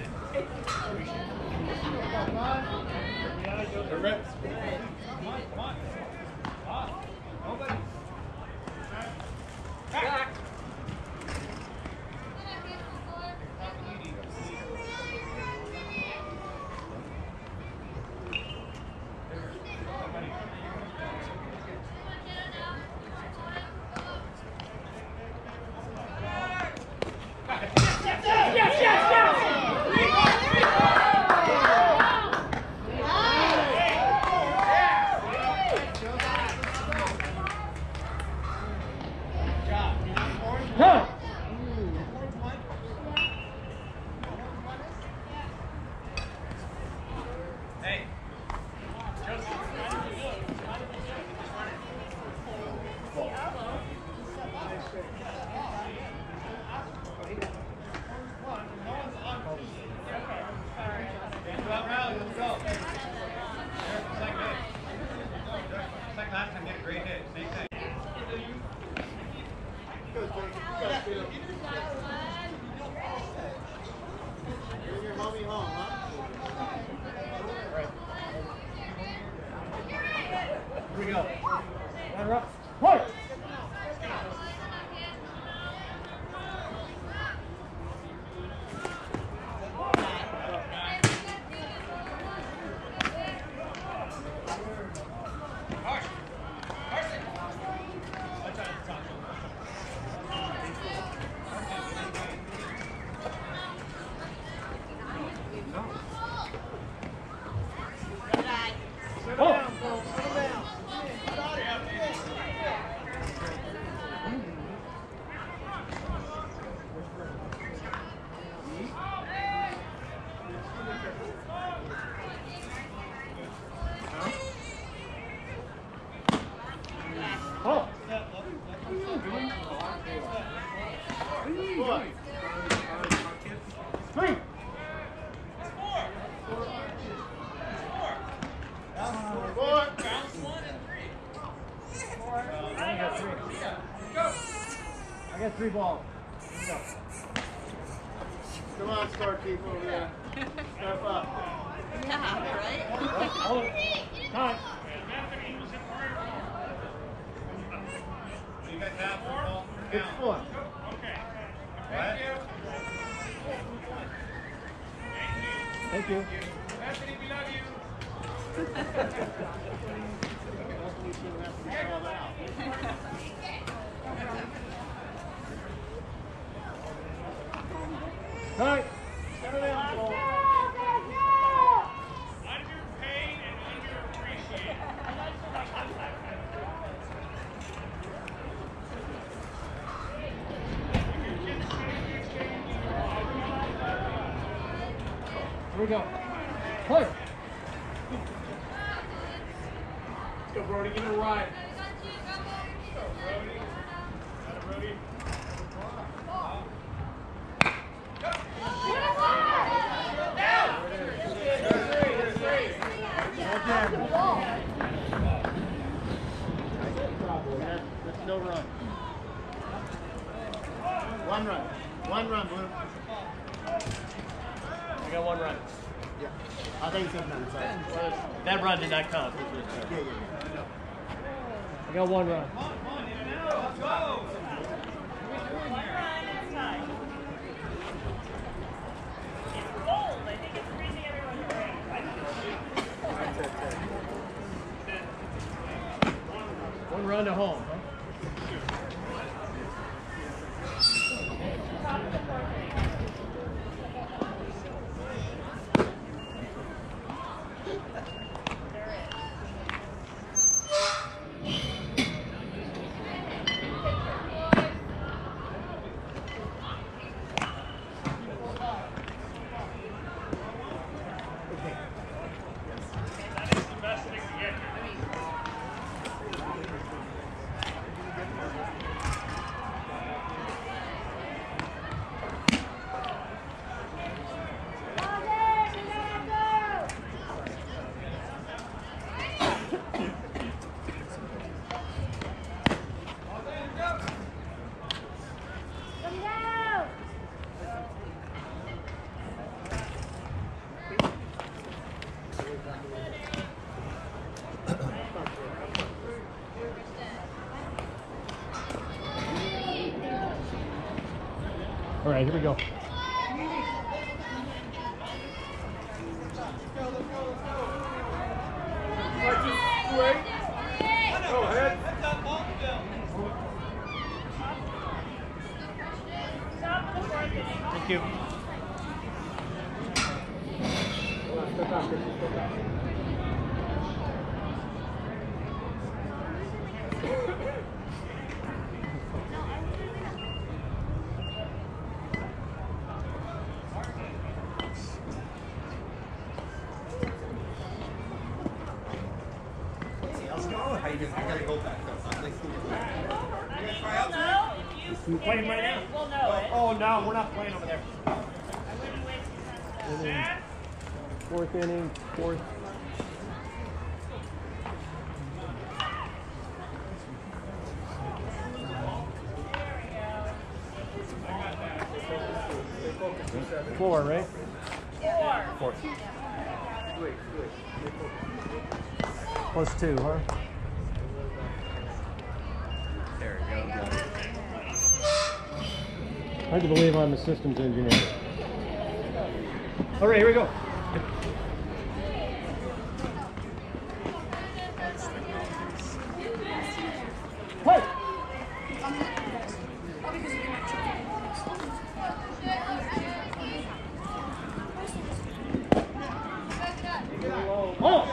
They're reps. Come on, come on. On. Nobody. Back. Yes, yes, yes, yes! we go. Ladder up. Point! Oh! Three! I got three. I got three balls. Go. Come on, scorekeeper over there. Step up. Yeah, right? Hold it. Time. You got that ball? It's four. Okay. Thank you. Thank you. Anthony, we love you. All right. Underpaid and underappreciated. Here we go. Play. Let's go, Brody. Give it a ride. Let's go, Brody. Got it, Brody. That's no run. One run. One run, Blue. I got one run. Yeah. I think it's none. Sorry. That run did not count. Yeah, yeah, yeah. I got one run. Let's go. One run to home, huh? That is the best thing to get here. All right, here we go. Go ahead. Thank you. How you doing? I gotta go back up. I'm like, You playing right now? We'll know it. Oh, no, we're not playing over there. I wouldn't waste your time. Inning, fourth inning, fourth. Four, right? Four. Four. Plus two, huh? Hard to believe I'm a systems engineer. All right, here we go. Hey! Oh!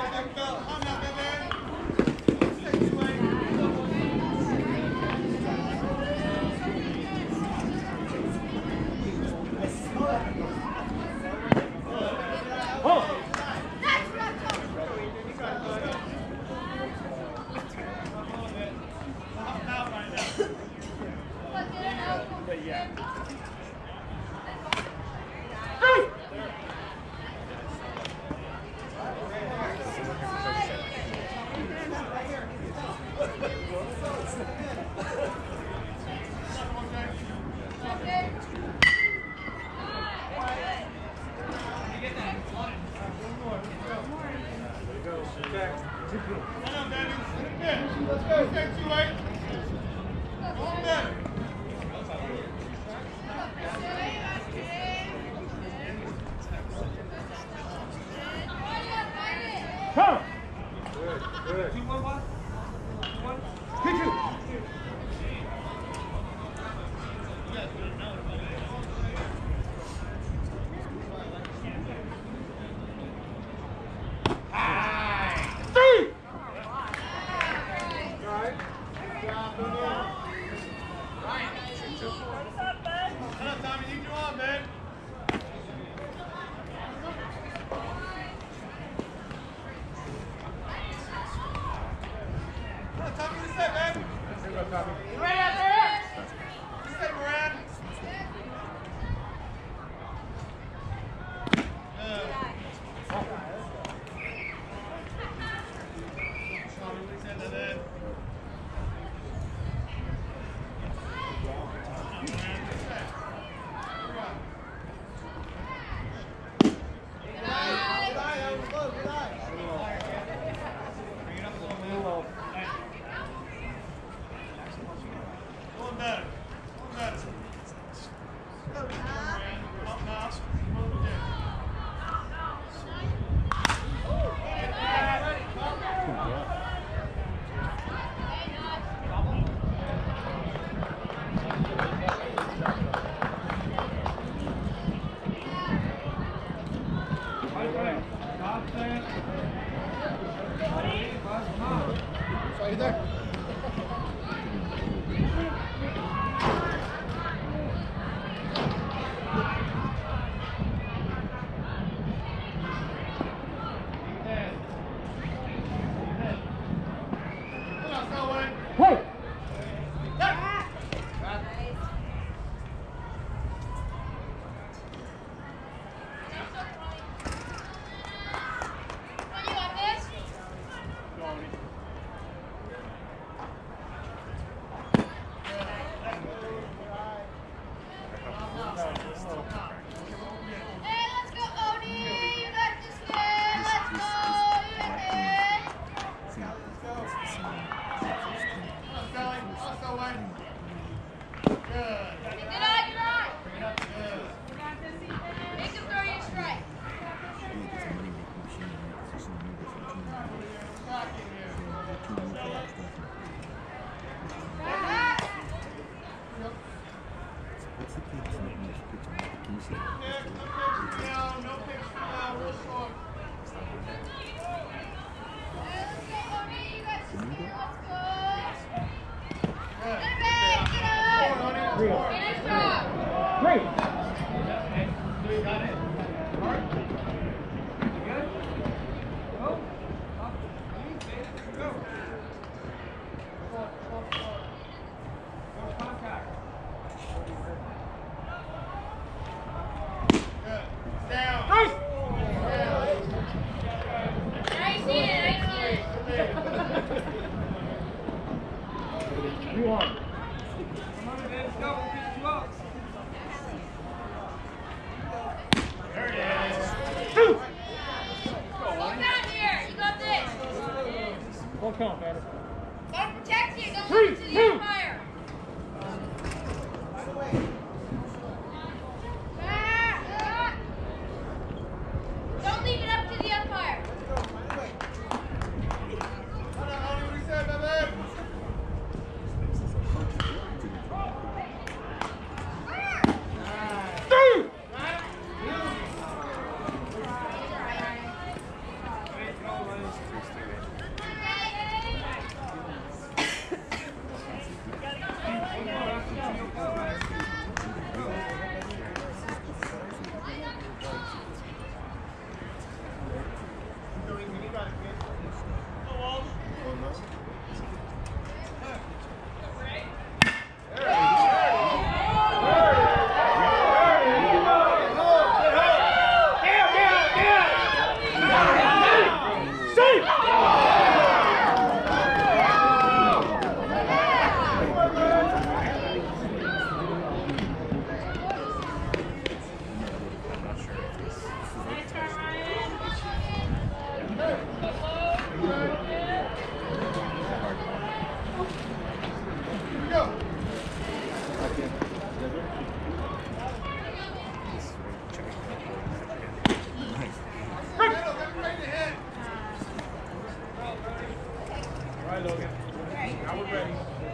right, Logan. Now we're ready.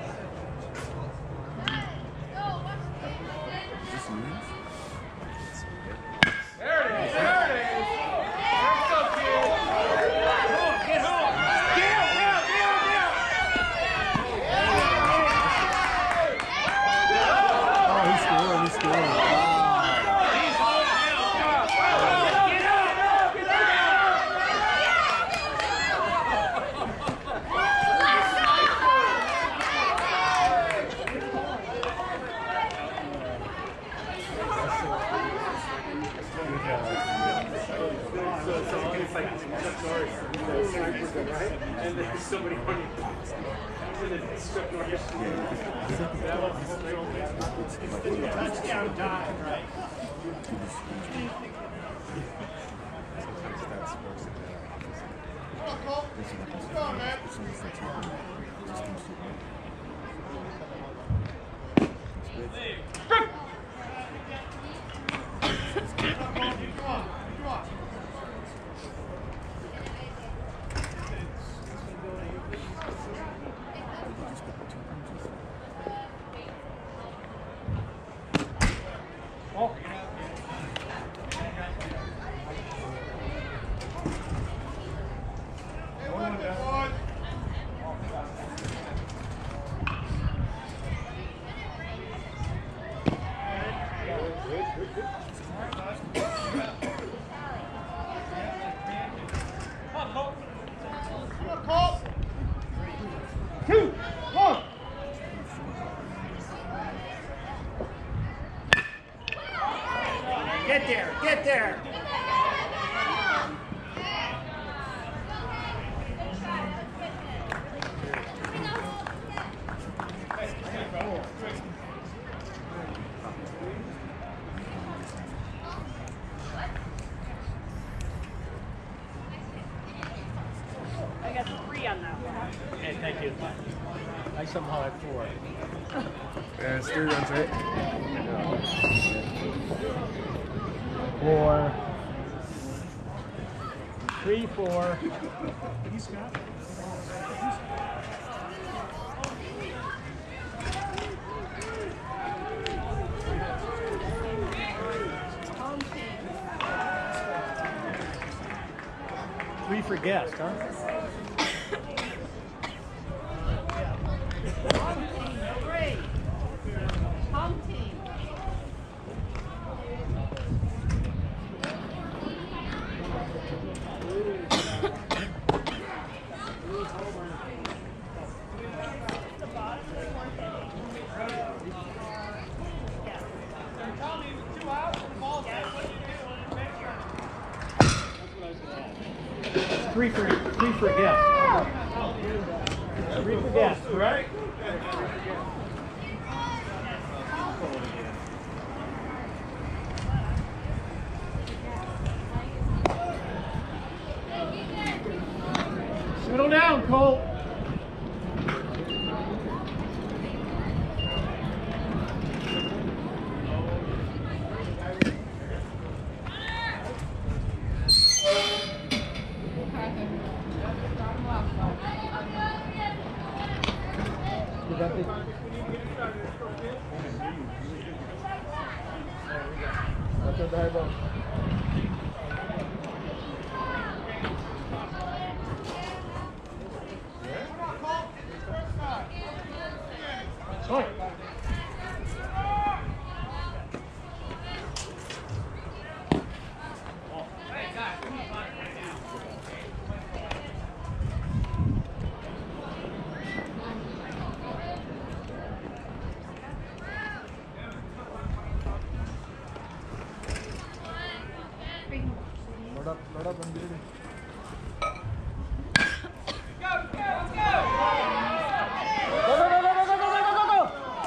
There it is, there it is. Let's go, kid. Come on, get home. Get him, get him, get him, get him. Oh, he scored, he scored. Wow. He's home now. Get up, get up. So, so it's like Chuck Norris, you know, snipers, right? And there's somebody running. And then it's Chuck Norris. That was touchdown time, right? Come on, Cole. Let's go, man. Two, one. Get there, get there. I got three on that one. Okay, thank you. I somehow had four. Yeah, it's three runs, right? Four. Three, four. Three for guest, huh? Three. Home team. Three for three for guest. Three for guest, correct? Settle down, Cole. You got the... That's a bad one. Point. Load up, load up and get it in. Go, go, go! Go, go, go, go, go, go, go, go, go!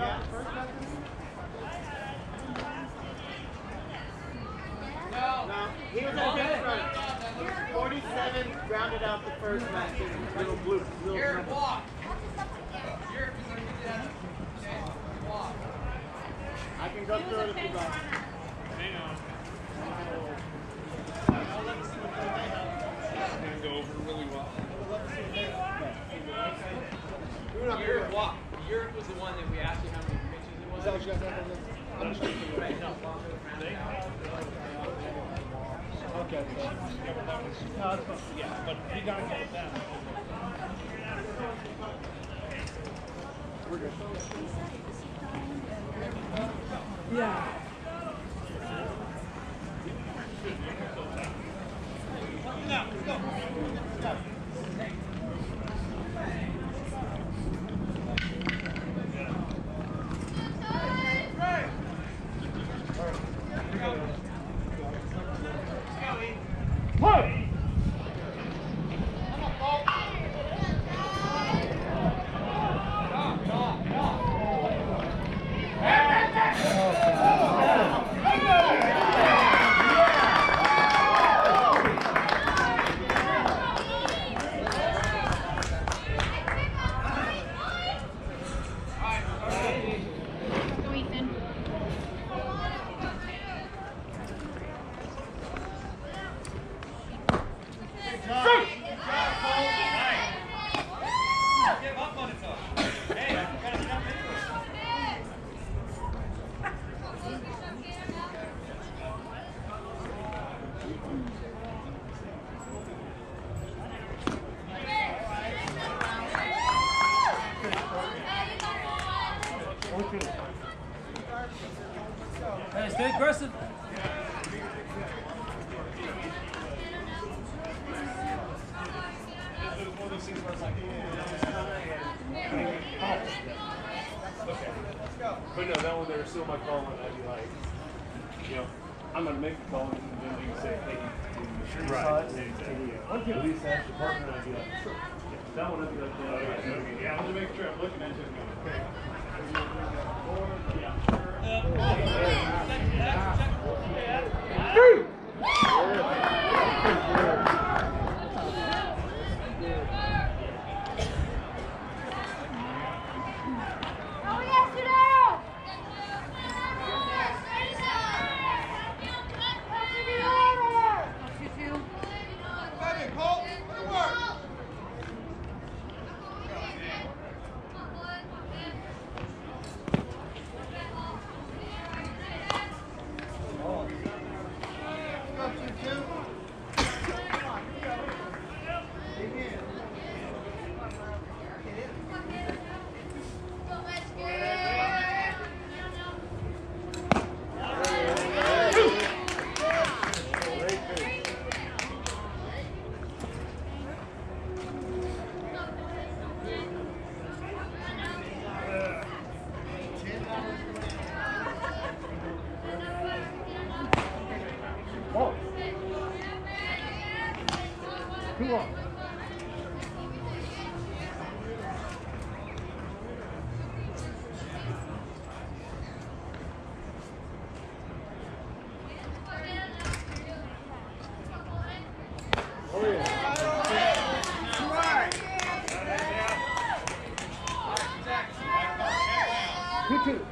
No, he was at his front. forty-seven rounded out the first match. Little blue. Little Here, blue. walk. Here, because I can get that. Okay, walk. I can go through it if you like. Hang on. It's going to go over really well. Europe walk. Europe was the one that we asked you how many pitches it was. Is that what you guys have on the right, no, walk Okay. Yeah, but you got to get it down. We're good. Yeah. Now, let's go. Hey, stay aggressive. But no, that one there, still my call, and I'd be like, you know, I'm going to make the call, and then you say, hey, you sure you saw it? Exactly. At least ask the partner, and I'd be like, sure. That one, I'd be like, yeah, yeah, I'm going to make sure I'm looking at it. Okay. Come on. Oh yeah. Two two.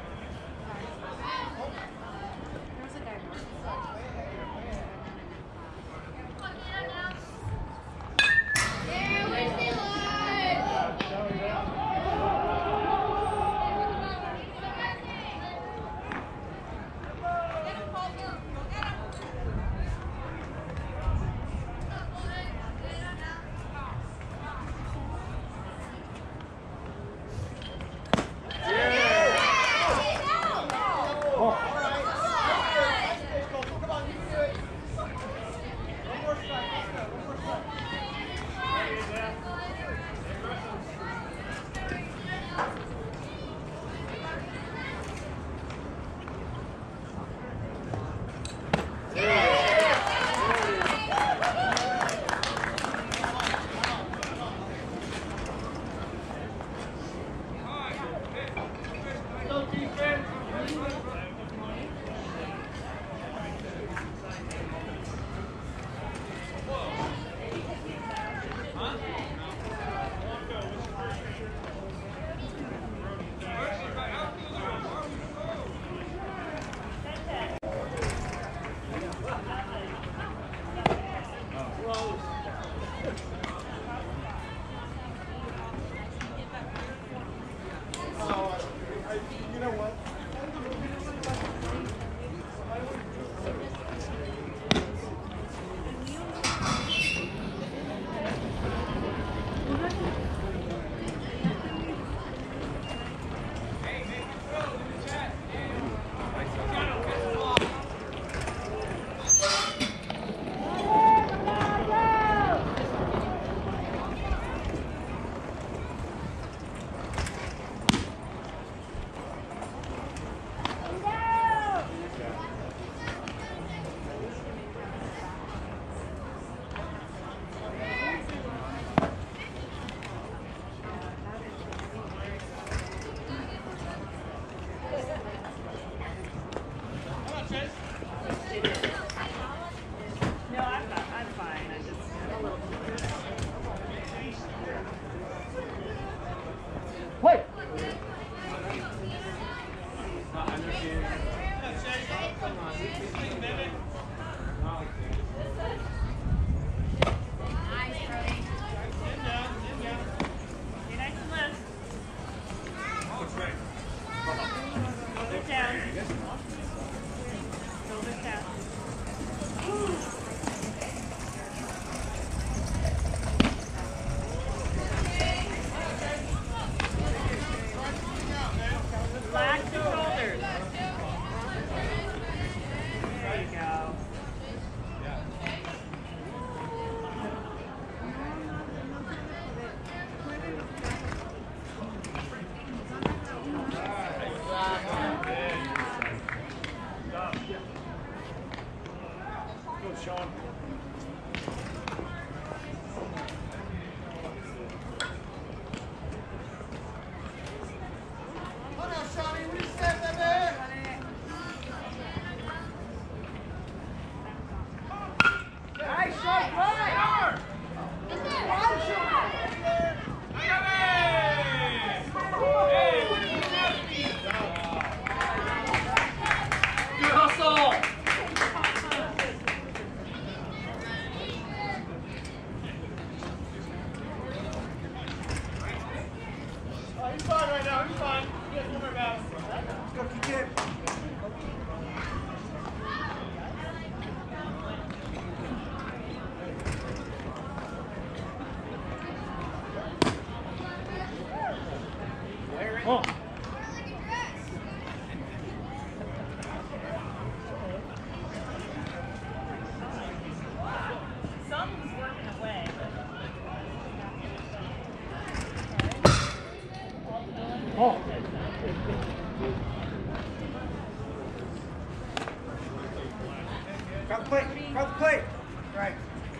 Crowd the plate, crowd the plate. Right.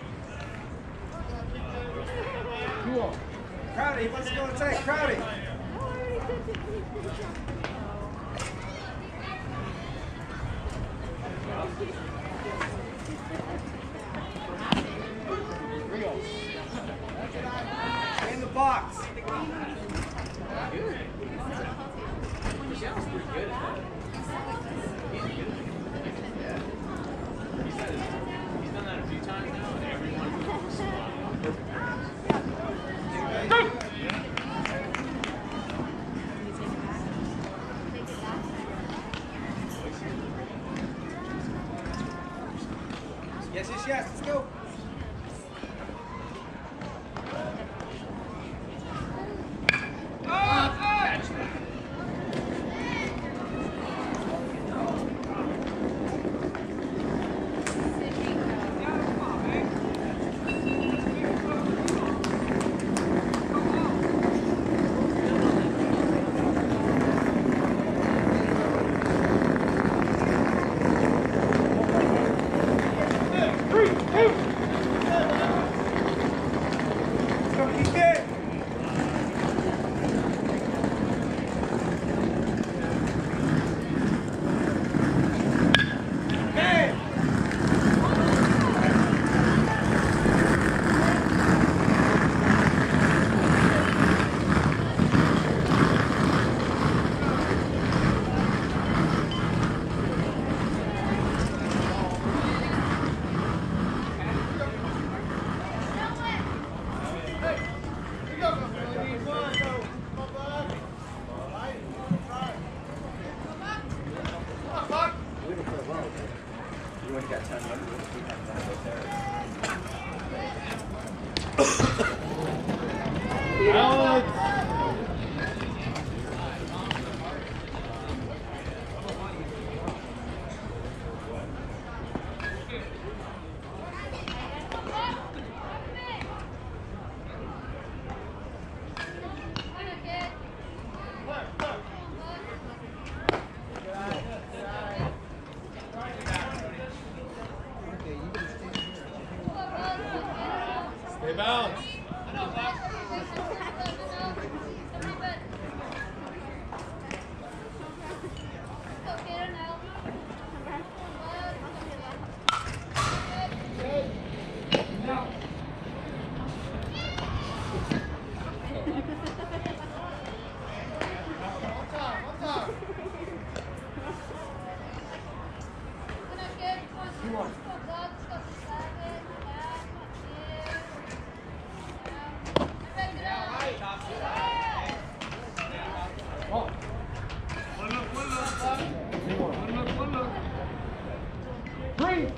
Cool. Crowdy, what's going to say? Crowdy. In the box. Michelle's pretty good at that. He's good at it. Yeah. He's done, it, he's done that a few times now, and everyone moves on perfect times. Yes, yes, yes. Let's go. Three, two,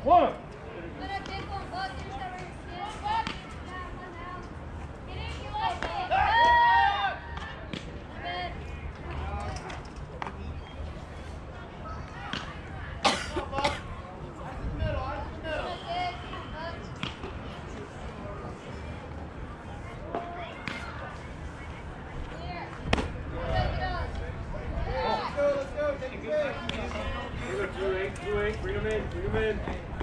One. Bring him in, bring him in.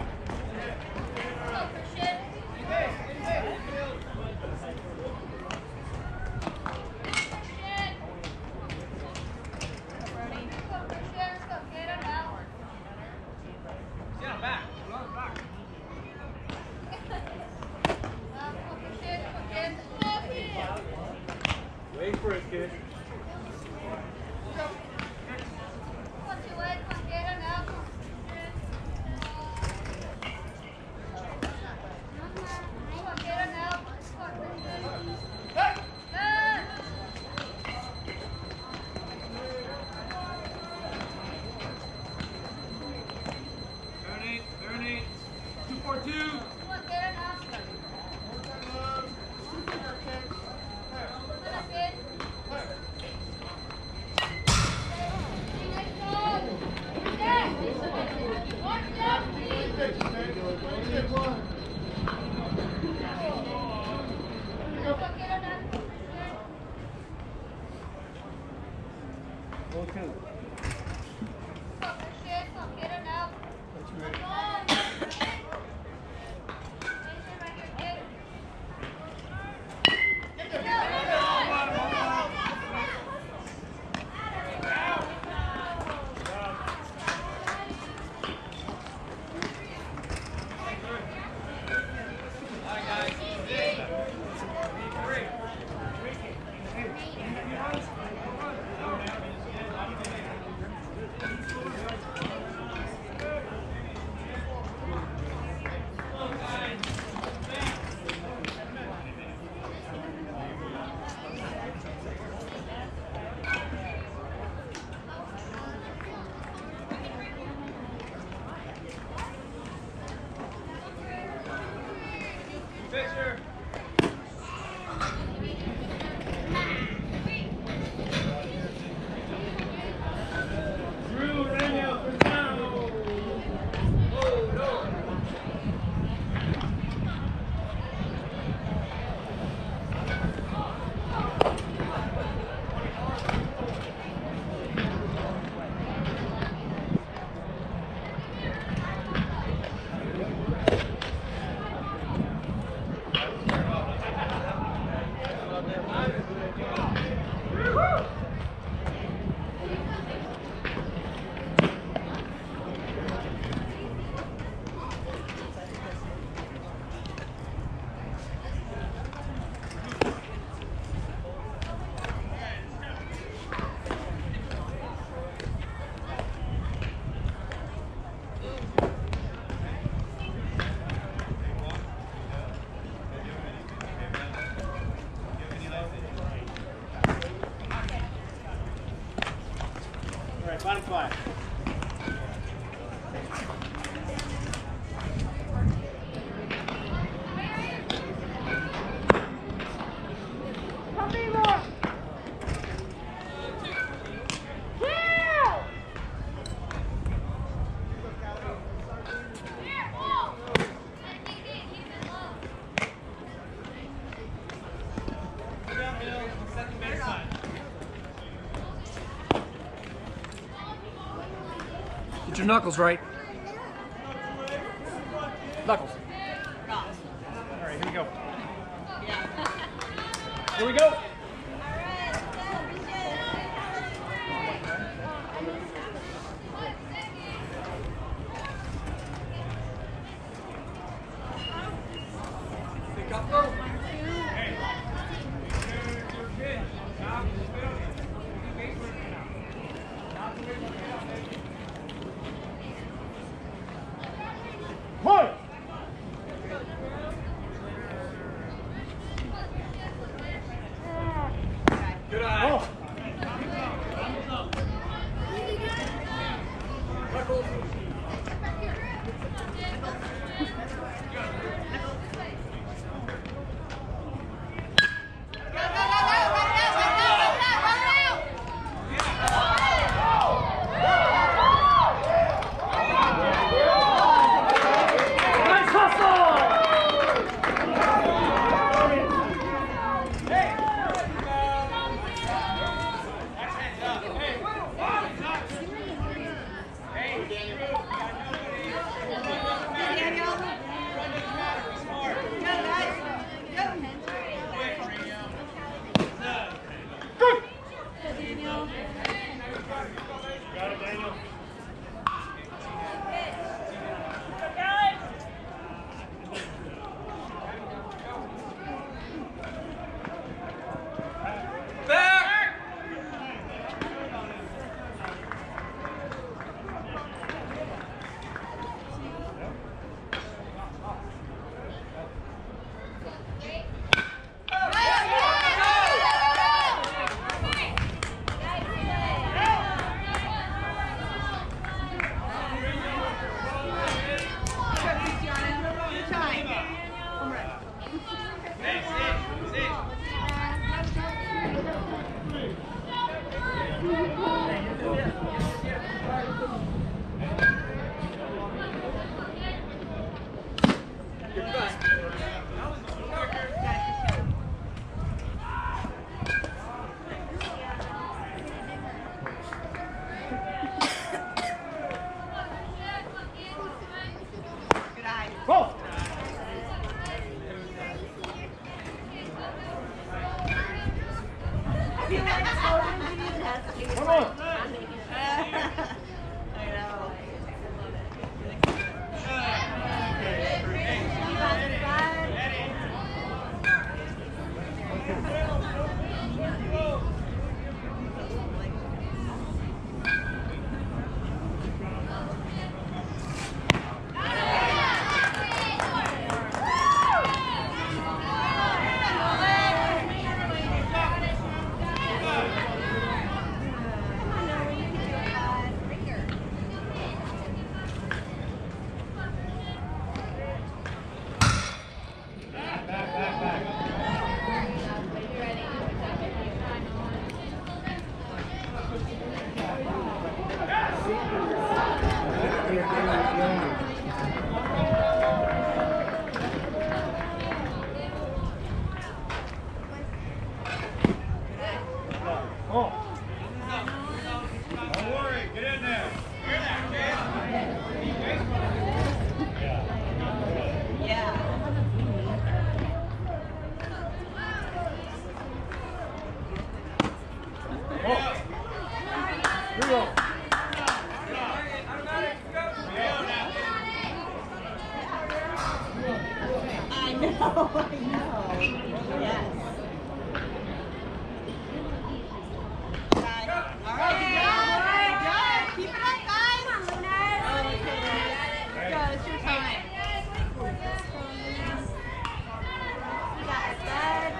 Wait for it, kid. Bottom five. Get your knuckles right. Knuckles. All right, here we go. Here we go. Pick up. One. Good eye. Oh. Knuckles. Oh. Don't worry, get in there. Hear that, kid? Yeah. Here we go. I know, I know. Yes. All right, good, good. Keep it up, guys. Go, it's your time. You got it, good.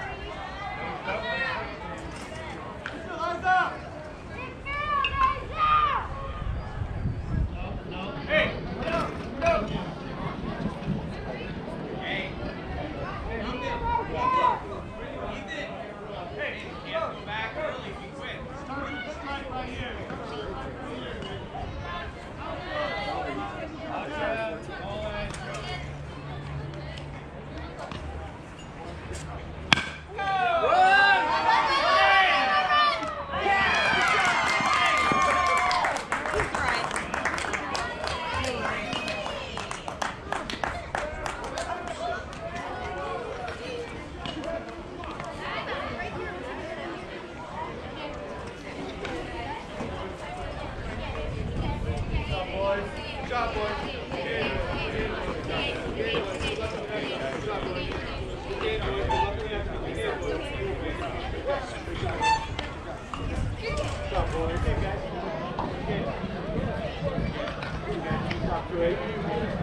Great.